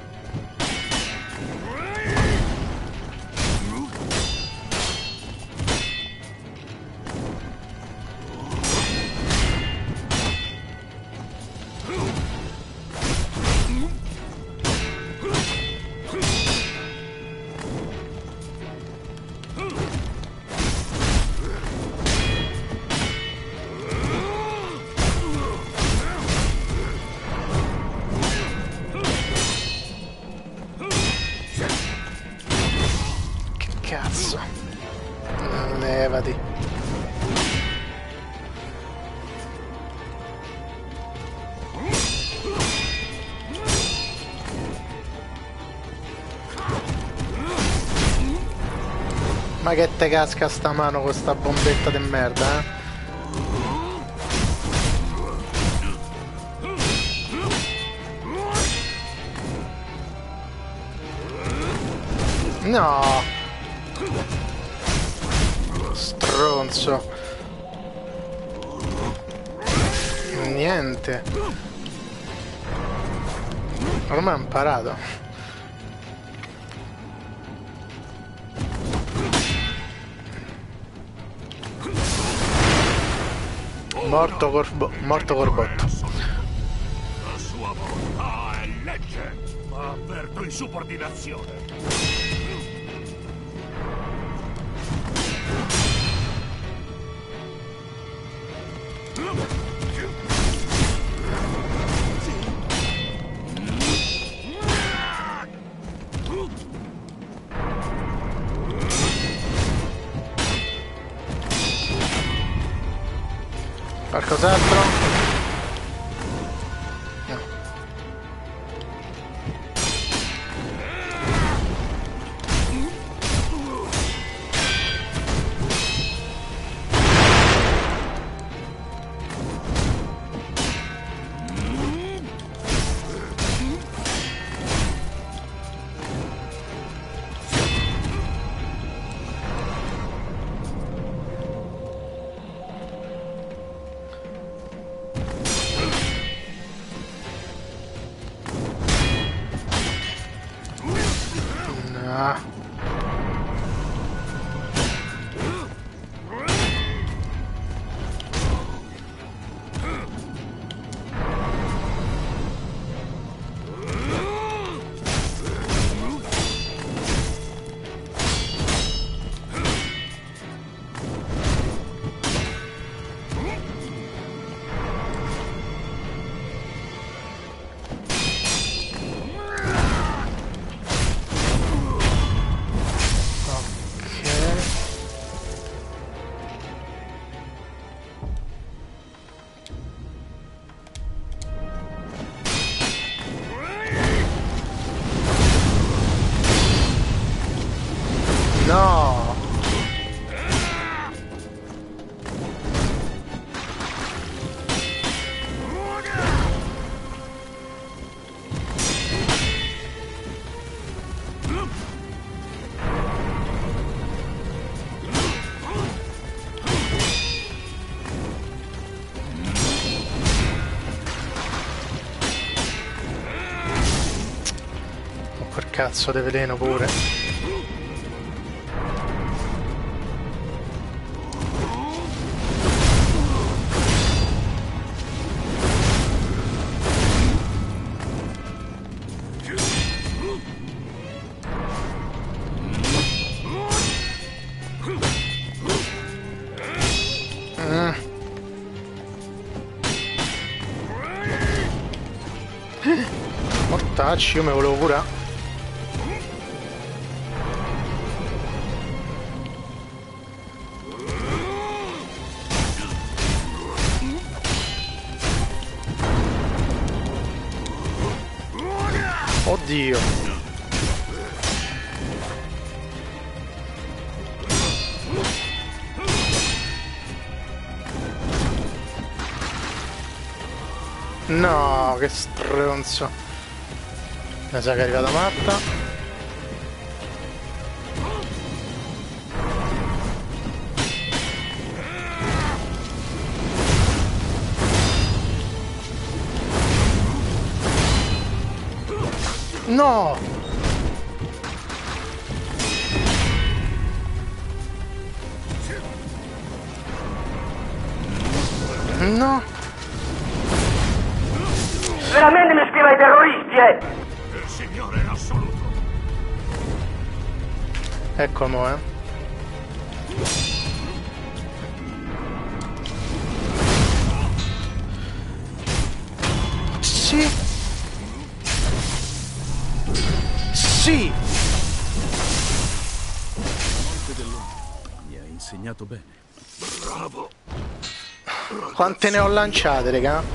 Cazzo. Levati. Ma che te casca sta mano con sta bombetta di merda, eh? No! Stronzo. Niente. Ormai ho imparato. Morto Corbotto.
La sua volontà è legge, ma avverto insubordinazione.
Qualcos'altro? No. No. No! Oh, quel cazzo di veleno pure. Mortacci, io me volevo curare. Oddio. No, che stronzo. Mi sa che è arrivata matta. No! No!
Veramente mi scrive ai terroristi,
Il Signore è assoluto.
Ecco mo, Sì! Sì!
Mi ha insegnato bene.
Bravo.
Quante ne ho lanciate, raga?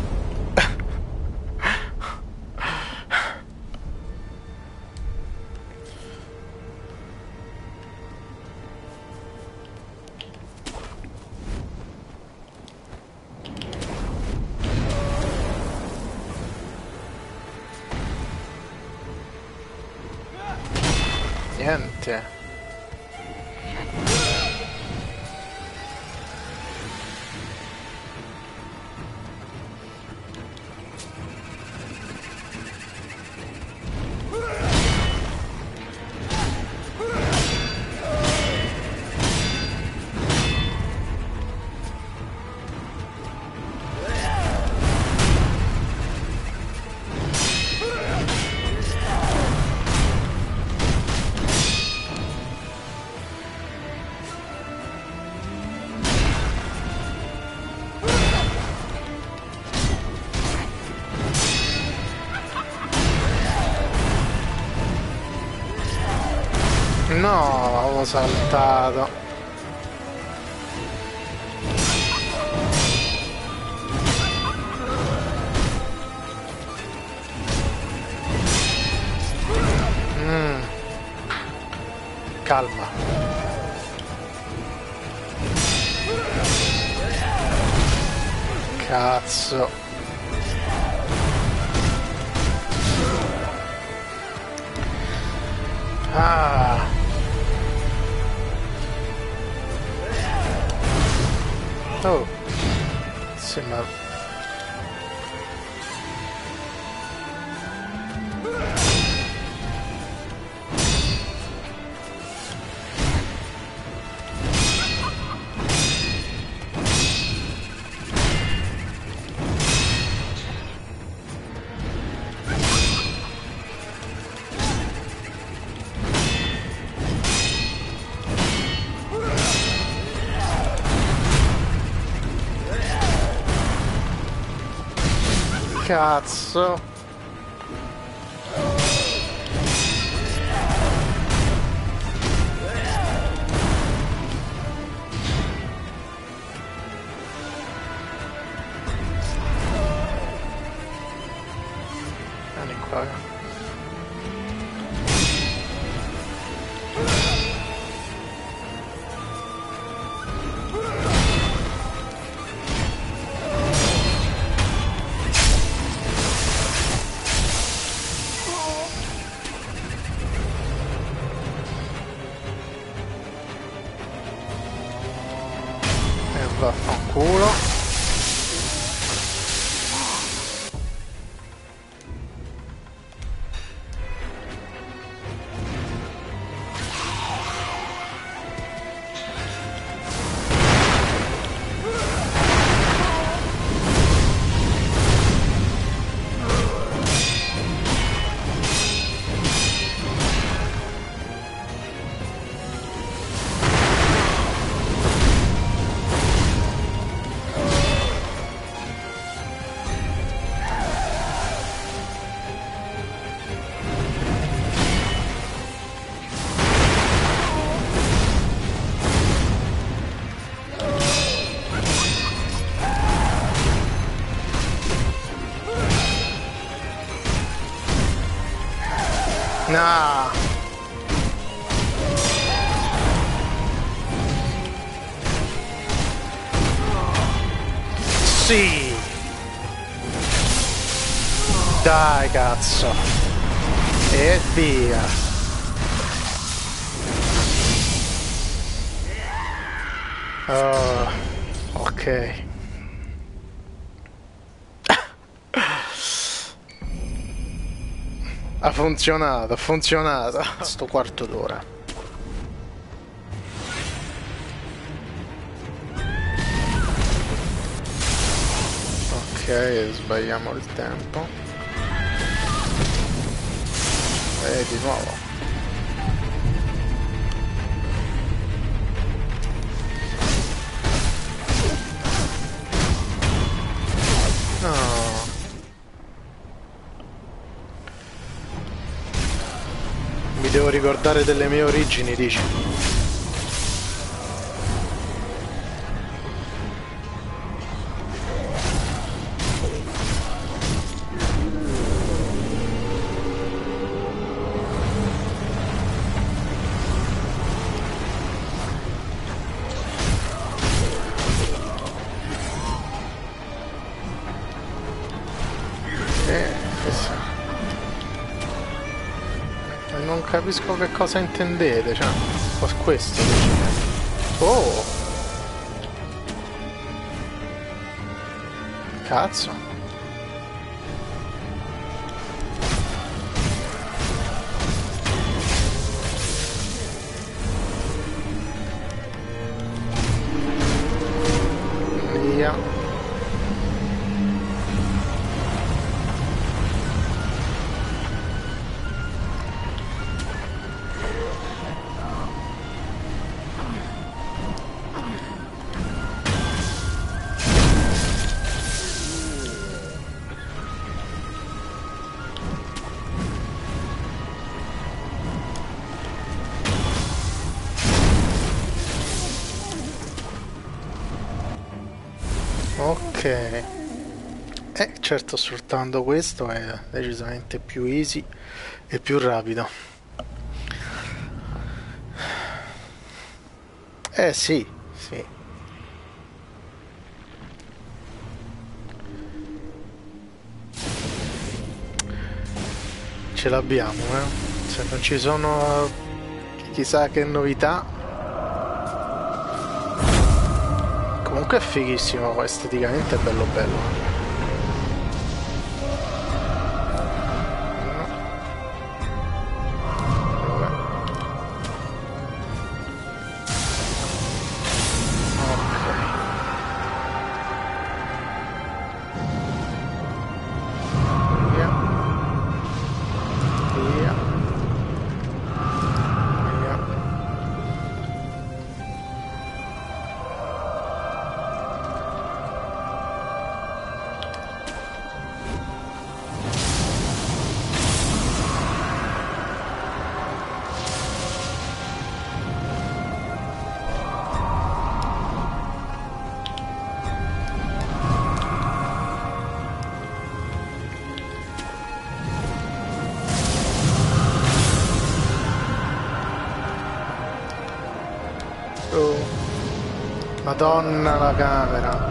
Niente. No, avevo saltato. Calma. Cazzo. Ah. Oh. Sembra. Cazzo. Vieni qua. Vaffanculo. No. Sì. Dai cazzo. E via. Oh, ok. Ha funzionato, ha funzionato. Sto quarto d'ora. Ok, sbagliamo il tempo. E di nuovo. No. Mi devo ricordare delle mie origini, dici? Non capisco che cosa intendete, cioè, questo. Oh! Cazzo! Via. Ok, certo sfruttando questo è decisamente più easy e più rapido. Sì, sì. Ce l'abbiamo, se non ci sono chissà che novità. Comunque è fighissimo, esteticamente è bello bello. Madonna la camera.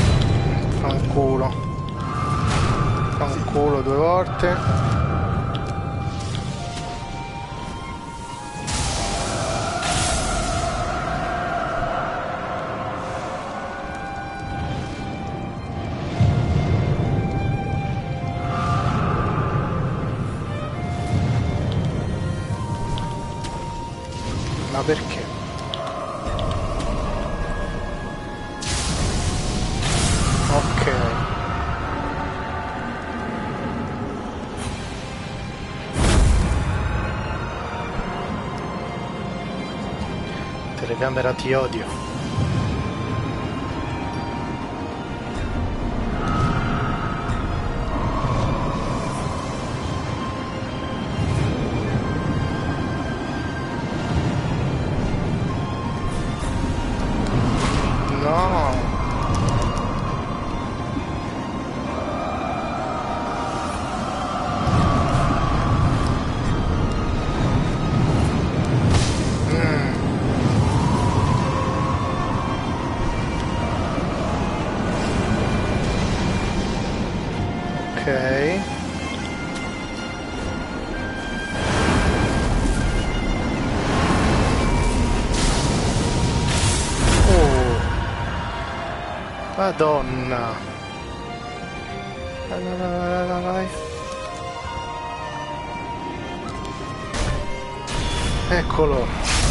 Fanculo. Fanculo 2 volte. Ma perché? Ok. Telecamera, ti odio. No. Ok. Oh, Madonna. Vai, vai, vai, vai, vai. Eccolo.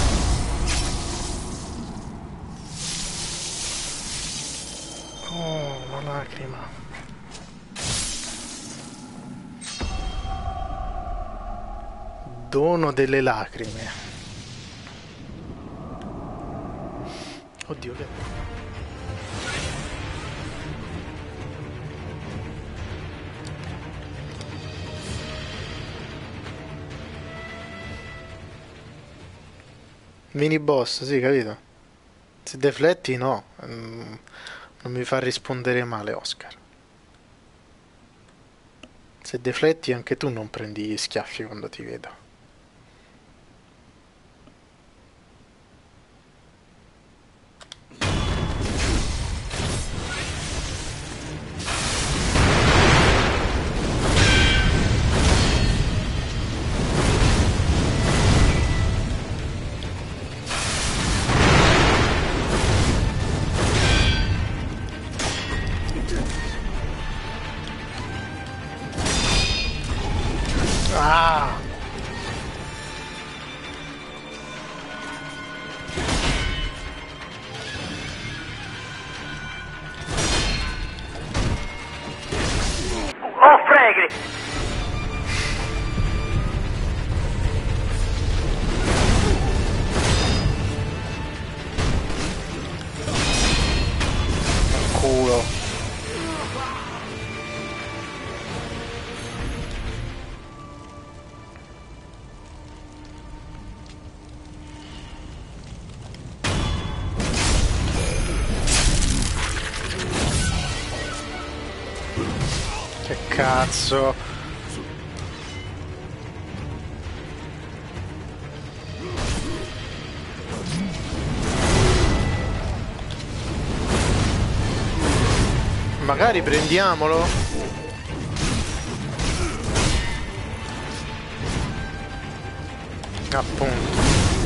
Oh, la lacrima. Dono delle lacrime. Oddio, che... Mini boss, sì, capito? Se defletti, no. Non mi fa rispondere male, Oscar. Se defletti, anche tu non prendi gli schiaffi quando ti vedo. Ah!
Oh, freghi!
Culo. Che cazzo. Magari prendiamolo. Appunto.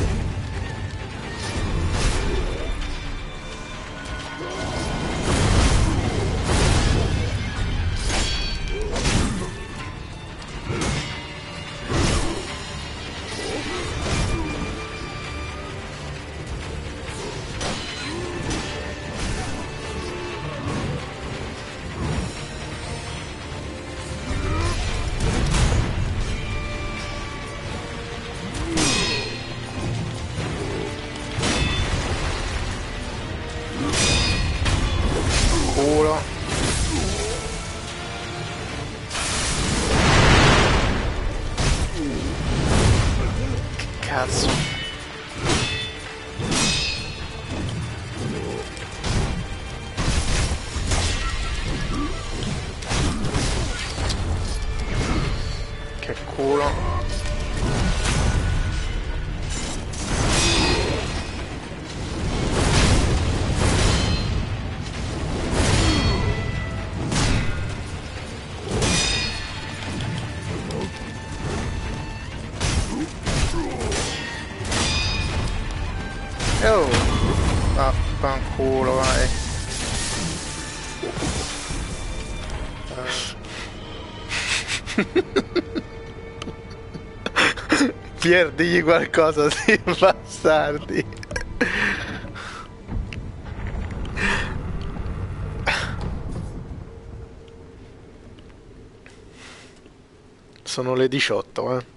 Culo. Che cazzo. Che culo. Oh, vaffanculo, vai. Pier, digli qualcosa, sì, bastardi. Sono le 18, eh.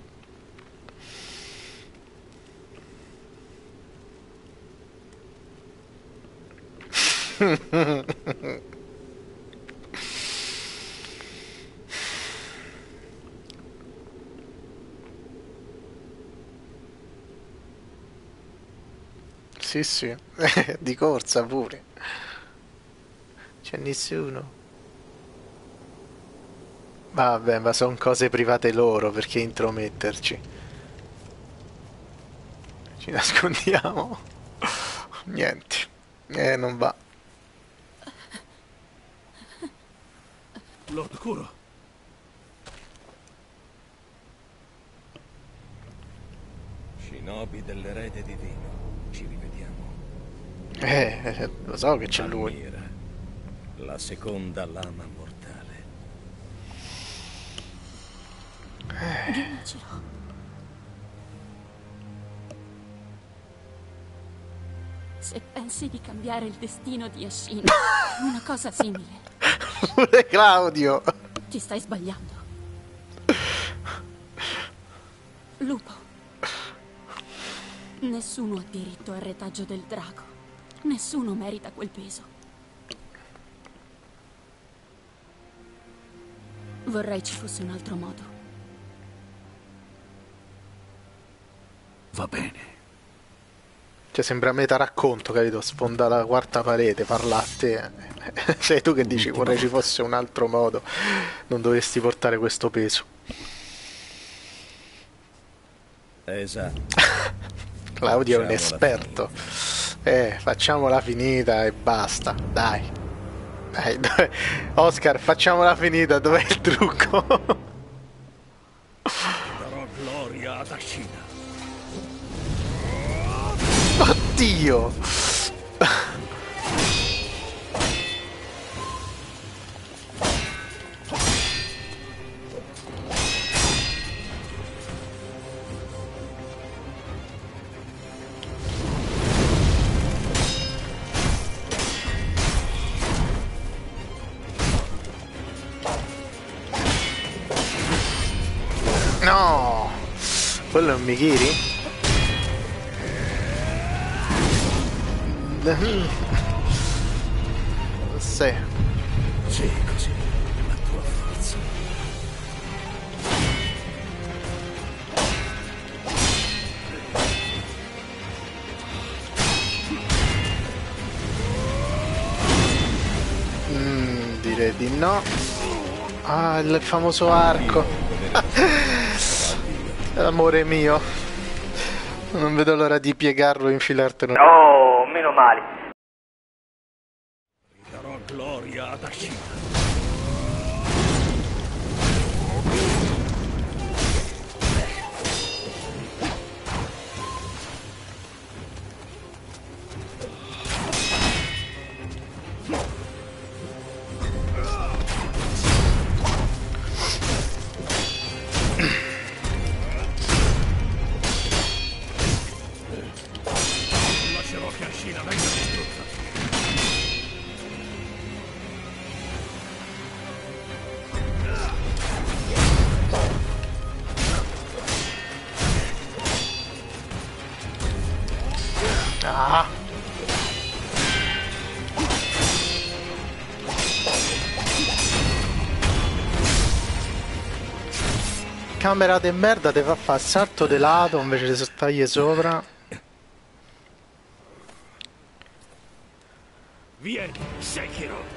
Sì, sì, di corsa pure. C'è nessuno. Vabbè, ma sono cose private loro, perché intrometterci? Ci nascondiamo. Niente. Non va.
Lord Kuro. Shinobi dell'erede divino. Ci rivediamo.
Lo so che c'è lui.
Almira, la seconda lama mortale.
Genjiro. Se pensi di cambiare il destino di Ashina, una cosa simile,
Pure Claudio.
ti stai sbagliando. Lupo. Nessuno ha diritto al retaggio del drago. Nessuno merita quel peso. Vorrei ci fosse un altro modo.
Va bene.
Cioè, sembra meta racconto, capito? Sfonda la quarta parete, parla a te. Sei tu che dici vorrei ci fosse un altro modo. Non dovresti portare questo peso.
Esatto.
Claudio è un
Facciamola
esperto. Facciamola finita e basta. Dai. Dai, Oscar, facciamola finita. Dov'è il trucco?
Darò gloria ad Ashina.
Oddio. No. Quello è un Mikiri? Sì.
Sì, così. La tua forza.
Direi di no. Ah, il famoso arco. Amore mio. Non vedo l'ora di piegarlo e infilartelo.
Oh, meno male.
Darò gloria ad Ashina. Lascerò che Ashina venga distrutta.
Ah. Camera de merda te fa fare salto de lato invece di stargli sopra.
Vieni, Sekiro.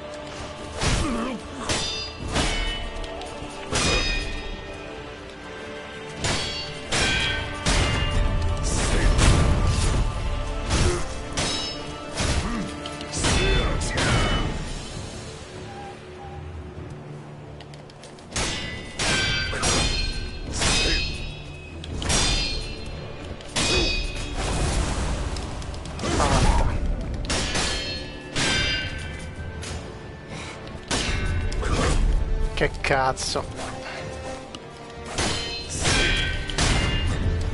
Che cazzo.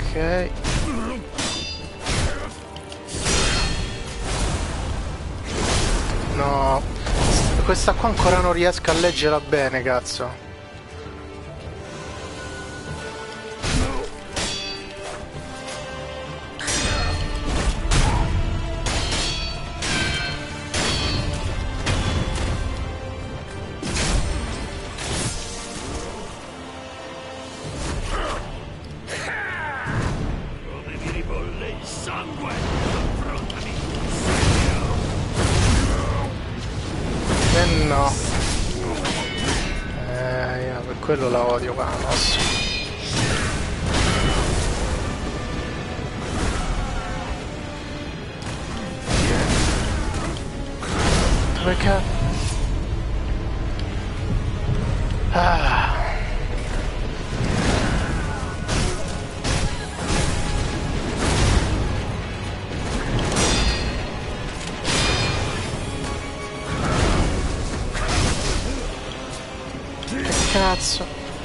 Ok. No, questa qua ancora non riesco a leggerla bene, cazzo.
Come mi ribolle il sangue! Affrontami!
No. Io per quello la odio qua, mossa. Perché? Ah. Cazzo.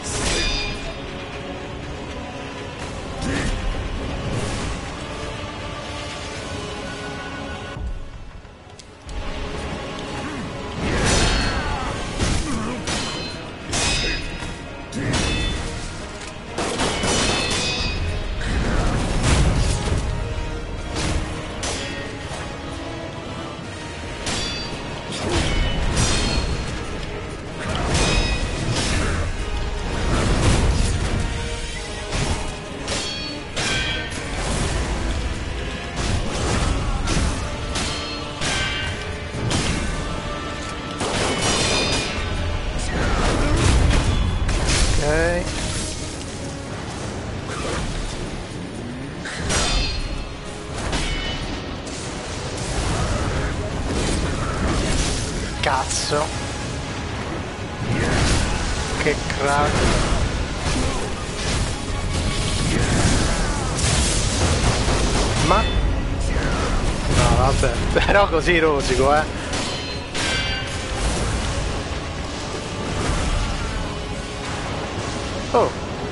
Ok. Cazzo. Che crack. Ma... No, vabbè. Però così rosico, eh. Oh.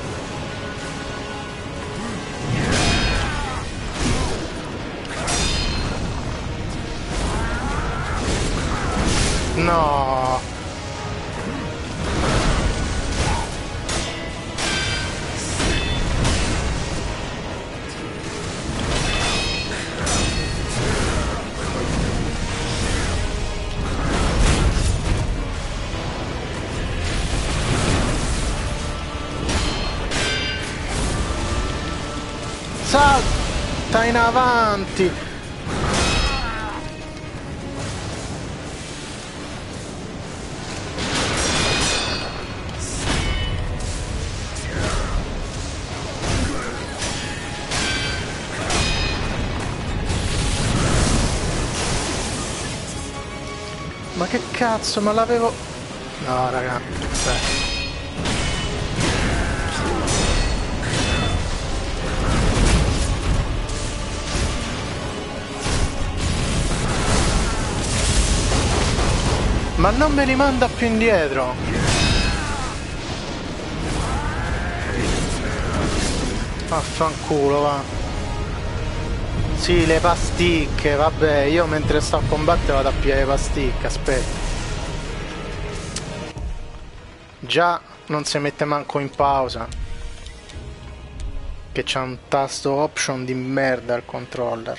No. Salta in avanti. Ma che cazzo, ma l'avevo... No, raga. Beh. Ma non me li manda più indietro. Vaffanculo, va. Sì, le pasticche, vabbè, io mentre sto a combattere vado a pigliare le pasticche, aspetta. Già non si mette manco in pausa. Che c'ha un tasto option di merda al controller.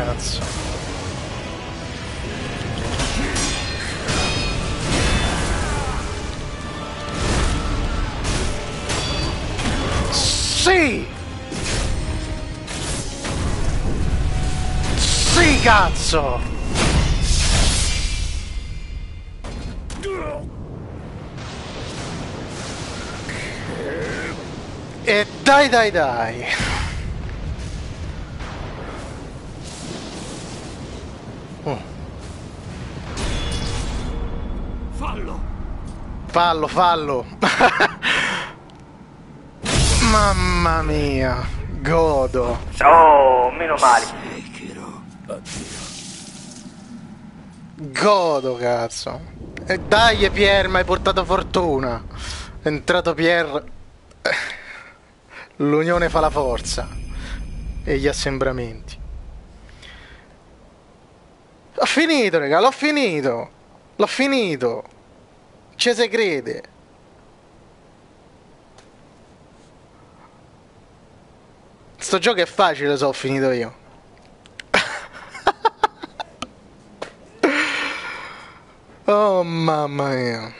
cazzo. Sì! Sì, cazzo! E dai dai dai! Oh.
Fallo!
Fallo, fallo! Mamma mia! Godo!
Oh, meno male.
Godo, cazzo! E dai, Pier, mi hai portato fortuna! È entrato Pier. L'unione fa la forza. E gli assembramenti. L'ho finito, raga, l'ho finito! L'ho finito! Ci se crede! Sto gioco è facile, lo so, ho finito io. Oh mamma mia.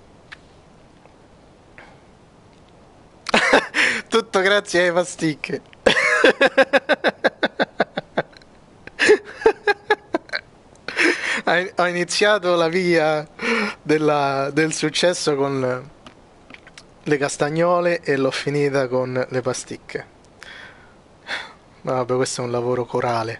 Tutto grazie ai pasticche. Ho iniziato la via del successo con le castagnole e l'ho finita con le pasticche. Ma vabbè, questo è un lavoro corale.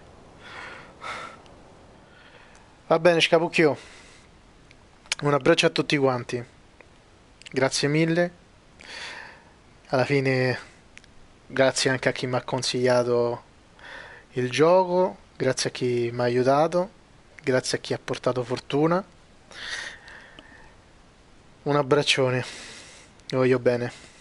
Va bene, Scapucchio. Un abbraccio a tutti quanti. Grazie mille. Alla fine, grazie anche a chi mi ha consigliato il gioco. Grazie a chi mi ha aiutato. Grazie a chi ha portato fortuna. Un abbraccione. Vi voglio bene.